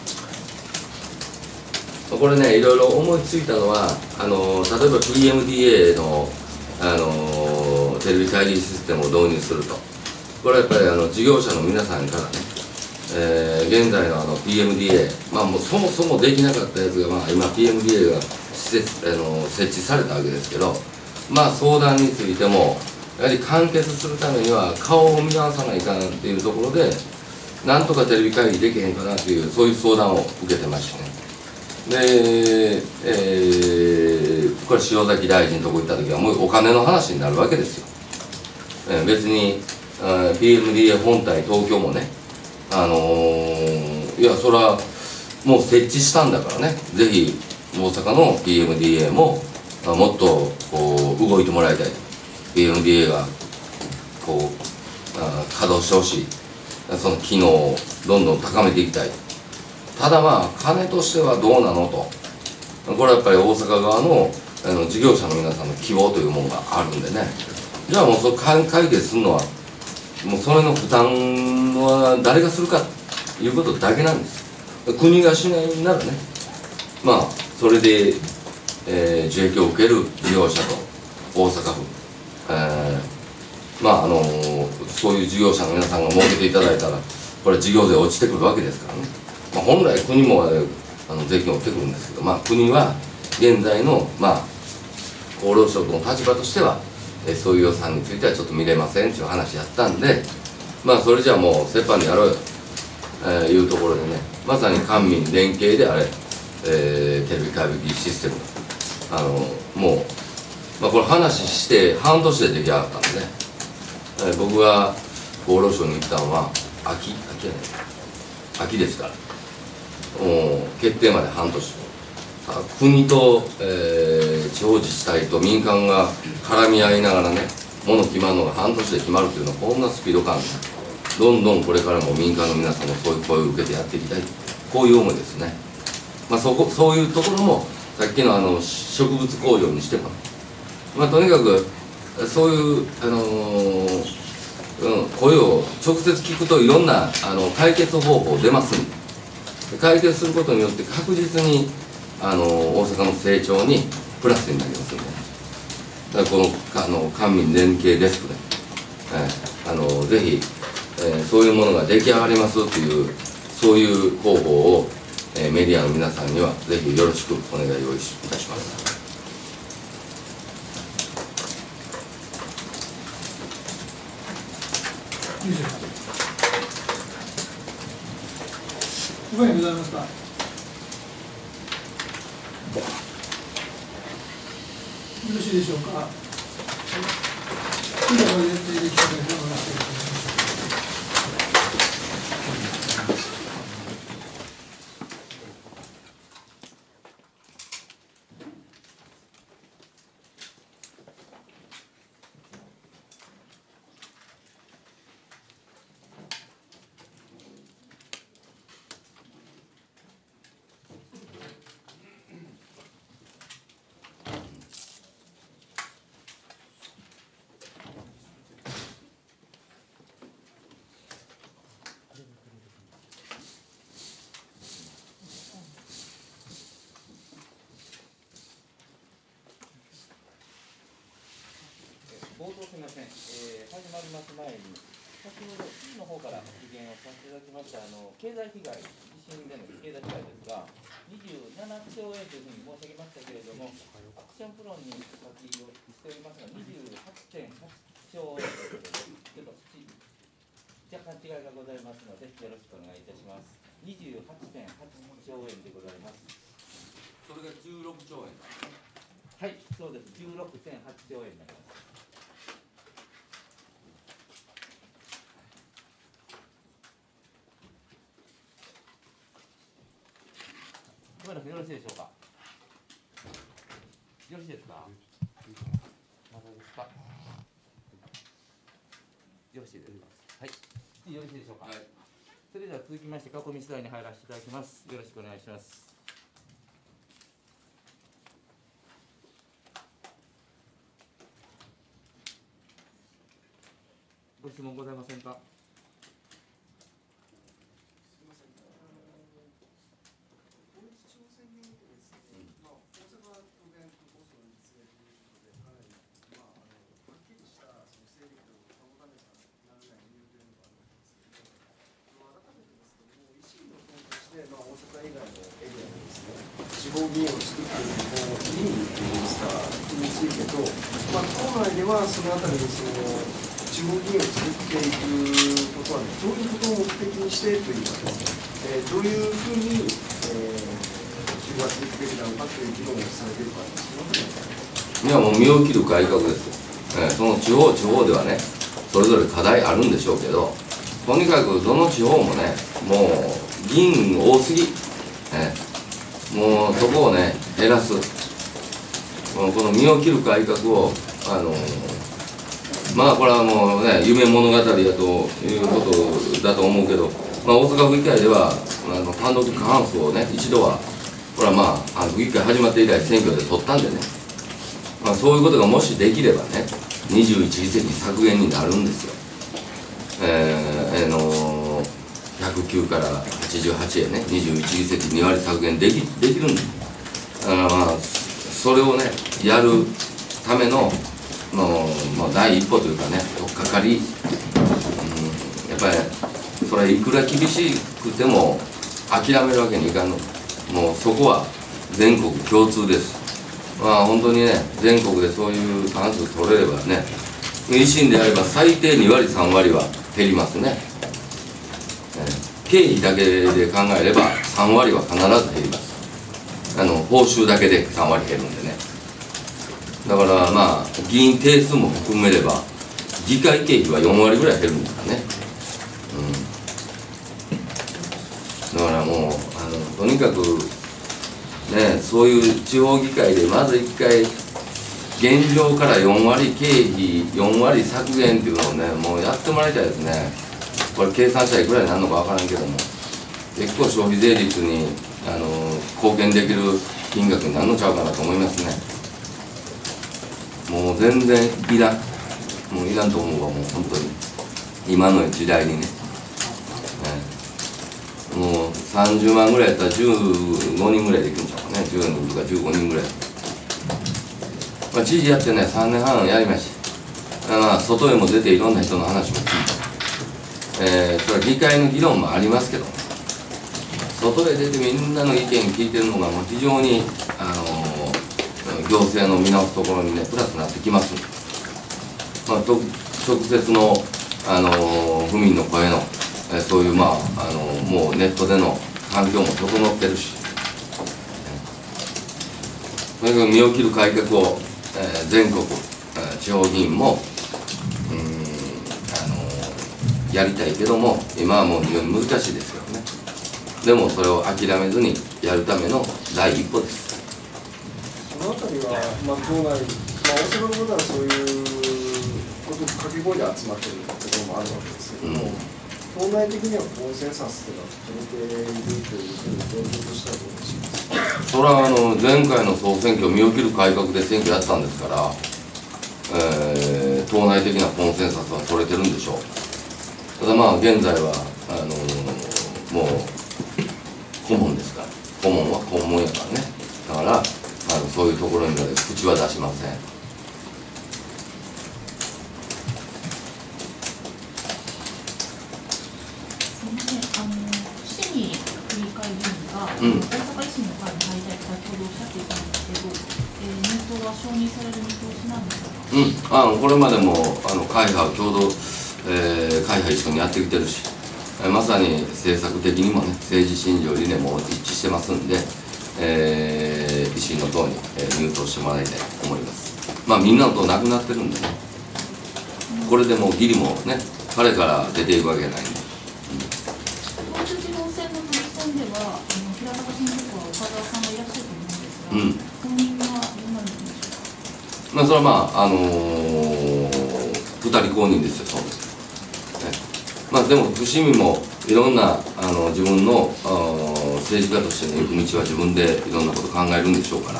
これね、いろいろ思いついたのは、あの例えば ピーエムディーエー の、あのテレビ会議システムを導入すると、これはやっぱりあの事業者の皆さんからね、えー、現在のあの ピーエムディーエー、まあ、もうそもそもできなかったやつが、まあ、今 ピーエムディーエー が施設あの設置されたわけですけど、まあ、相談についても、やはり完結するためには顔を見直さないかなっていうところで、なんとかテレビ会議できへんかなという、そういう相談を受けてましてね。で、えー、これ塩崎大臣のとこ行った時はもうお金の話になるわけですよ。えー、別に ピーエムディーエー 本体東京もね、あのー、いやそれはもう設置したんだからね、ぜひ大阪の ピーエムディーエー ももっとこう動いてもらいたいと、 ピーエムディーエー がこうあ稼働してほしい、その機能をどんどん高めていきたい。ただまあ金としてはどうなのと、これはやっぱり大阪側のあの事業者の皆さんの希望というものがあるんでね、じゃあもうそれ解決するのはもうそれの負担は誰がするかということだけなんです。国がしないならね、まあそれで、えー、受益を受ける事業者と大阪府、えー、まああのー、そういう事業者の皆さんが設けていただいたらこれ事業税落ちてくるわけですからね。まあ、本来国もあの税金を取ってくるんですけど、まあ、国は現在の、まあ、厚労省の立場としては、えそういう予算についてはちょっと見れませんという話やったんで、まあそれじゃあもう折半にやろうよと、えー、いうところでね、まさに官民連携であれ、えー、テレビ会議システムあのもう、まあ、これ話して半年で出来上がったんでね、えー、僕が厚労省に行ったのは秋秋やね秋ですから、もう決定まで半年、国と、えー、地方自治体と民間が絡み合いながらね、もの決まるのが半年で決まるというのはこんなスピード感、どんどんこれからも民間の皆さんもそういう声を受けてやっていきたい、こういう思いですね。まあ、そこそういうところもさっきのあの植物工場にしても、まあ、とにかくそういう、あのーうん、声を直接聞くといろんなあの解決方法出ますんで、解決することによって確実にあの大阪の成長にプラスになりますんで、だからこのあの官民連携デスクで、えー、あのぜひ、えー、そういうものが出来上がりますという、そういう広報を、えー、メディアの皆さんにはぜひよろしくお願いをいたします。 他にございますか。よろしいでしょうか。それではこれで定例記者会見を終わらせていただきます。 まります前に、先ほど知事の方から発言をさせていただきましたあの経済被害、地震での経済被害ですが、にじゅうななちょうえんというふうに申し上げましたけれども、アクションプロンに書きをしておりますが、にじゅうはちてんはちちょうえんということで、ちょっと若干違いがございますので、よろしくお願いいたします。にじゅうはちてんはちちょうえんでございます。 それがじゅうろくちょうえんだ。 はい、そうです。じゅうろくてんはちちょうえんになります。よろしいでしょうか。よろしいですか。まだですか。よろしいですか。はい。よろしいでしょうか。はい、それでは続きまして、囲み取材に入らせていただきます。よろしくお願いします。ご質問ございませんか。 地方議員を作っている議員といいますか、についてと、まあ、党内ではそのあたりにその地方議員を作っていくことは、どういうことを目的にしてというかですね、えー、どういうふうに、えー、広がっていくべきなのかという議論をされているか、 いや、もう身を切る改革ですよ、えー、その地方地方ではね、それぞれ課題あるんでしょうけど、とにかくどの地方もね、もう議員多すぎ。えー、もうそこをね減らす、もうこの身を切る改革を、あのー、まあこれはもうね夢物語だということだと思うけど、まあ、大阪府議会ではあの単独過半数をね一度はこれはまああの府議会始まって以来選挙で取ったんでね、まあ、そういうことがもしできればねにじゅういちぎせき削減になるんですよ。えー、あのーひゃくきゅうからはちじゅうはちへね、にじゅういちぎせきにわり削減できできるんです。だからまあそれをねやるためのの、まあ、第一歩というかね取っかかり、うん、やっぱりそれはいくら厳しくても諦めるわけにいかんの。もうそこは全国共通です。まあ本当にね全国でそういう関数取れればね、維新であれば最低にわりさんわりは減りますね。経費だけで考えればさんわりは必ず減ります。あの報酬だけでさんわり減るんでね。だからまあ議員定数も含めれば議会経費はよんわりぐらい減るんですかね。うん、だからもうあのとにかくね、そういう地方議会でまず一回現状からよんわり経費よんわり削減っていうのをねもうやってもらいたいですね。これ計算したらいくらになるのか分からんけども、結構消費税率にあの貢献できる金額になるのちゃうかなと思いますね。もう全然いらん、もういらんと思うわ、もう本当に今の時代にね、ねもうさんじゅうまんぐらいやったらじゅうごにんぐらいできるんちゃうかね、じゅうにんとかじゅうごにんぐらい。まあ、知事やってねさんねんはんやりました。まあ外へも出ていろんな人の話も聞いた。えー、それは議会の議論もありますけど、外へ出てみんなの意見聞いてるのがもう非常に、あのー、行政の見直すところにねプラスになってきます。まあ、と直接の、あのー、府民の声の、えー、そういうまあ、あのー、もうネットでの環境も整ってるし、とにかく身を切る改革を、えー、全国、えー、地方議員もやりたいけども、今はもう非常に難しいですよね。でもそれを諦めずにやるための第一歩です。 そのあたりは、まあ、党内、まあ、大阪のことはそういうこと掛け声で集まっているところもあるわけですけども、うん、党内的にはコンセンサスというのは取れているということで、現状としてはどうでしょうか。 それはあの前回の総選挙、身を切る改革で選挙やったんですから、えー、党内的なコンセンサスは取れてるんでしょう。ただまあ現在はあのー、もう顧問ですから、顧問は顧問やからね。だからあのそういうところにまで口は出しません。 に国会議員が、 うん、 大阪維新の会に入りたいと先ほどおっしゃっていたんですけど、えー、入党は承認される見通しなんでしょうか。 うん、あのこれまでもあの会派共同、えー、会派一緒にやってきてるし、えー、まさに政策的にもね、政治信条理念も一致してますんで、えー、維新の党に、えー、入党してもらいたいと思います。まあみんなの党なくなってるんでね、これでもう義理もね、彼から出ていくわけないんで。 東京地方選の都議選では、あの平高選挙区は岡澤さんがいらっしゃると思うんですが、うん、本人はどうなるんでしょうか。 まあそれはまああのー、ふたり公認ですよ、そうです、ね。まあでも伏見もいろんなあの自分の政治家としての行く道は自分でいろんなこと考えるんでしょうから。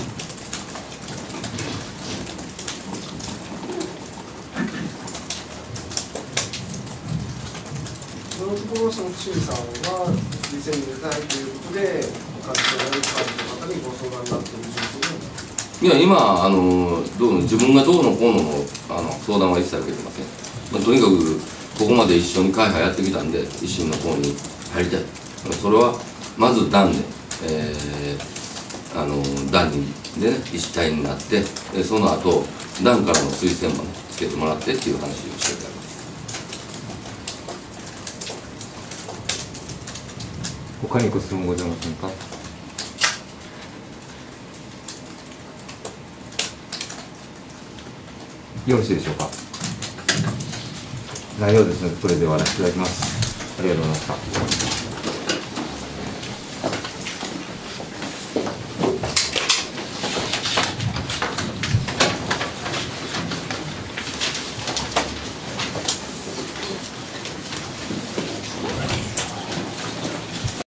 そのところ、その伏見さんは推薦に出たいということで、各社の方にご相談になっている状況で。 いや、今あのどう自分がどうのこうののあの相談は一切受けてません。まあ、とにかくここまで一緒に会派やってきたんで、維新の党に入りたい。それはまず団で、えー、あの団にで、ね、一体になって、その後団からの推薦もねつけてもらってっていう話をしていただきます。 他にご質問ございませんか。よろしいでしょうか。内容ですので、それでは終わらせていただきます。ありがとうございました。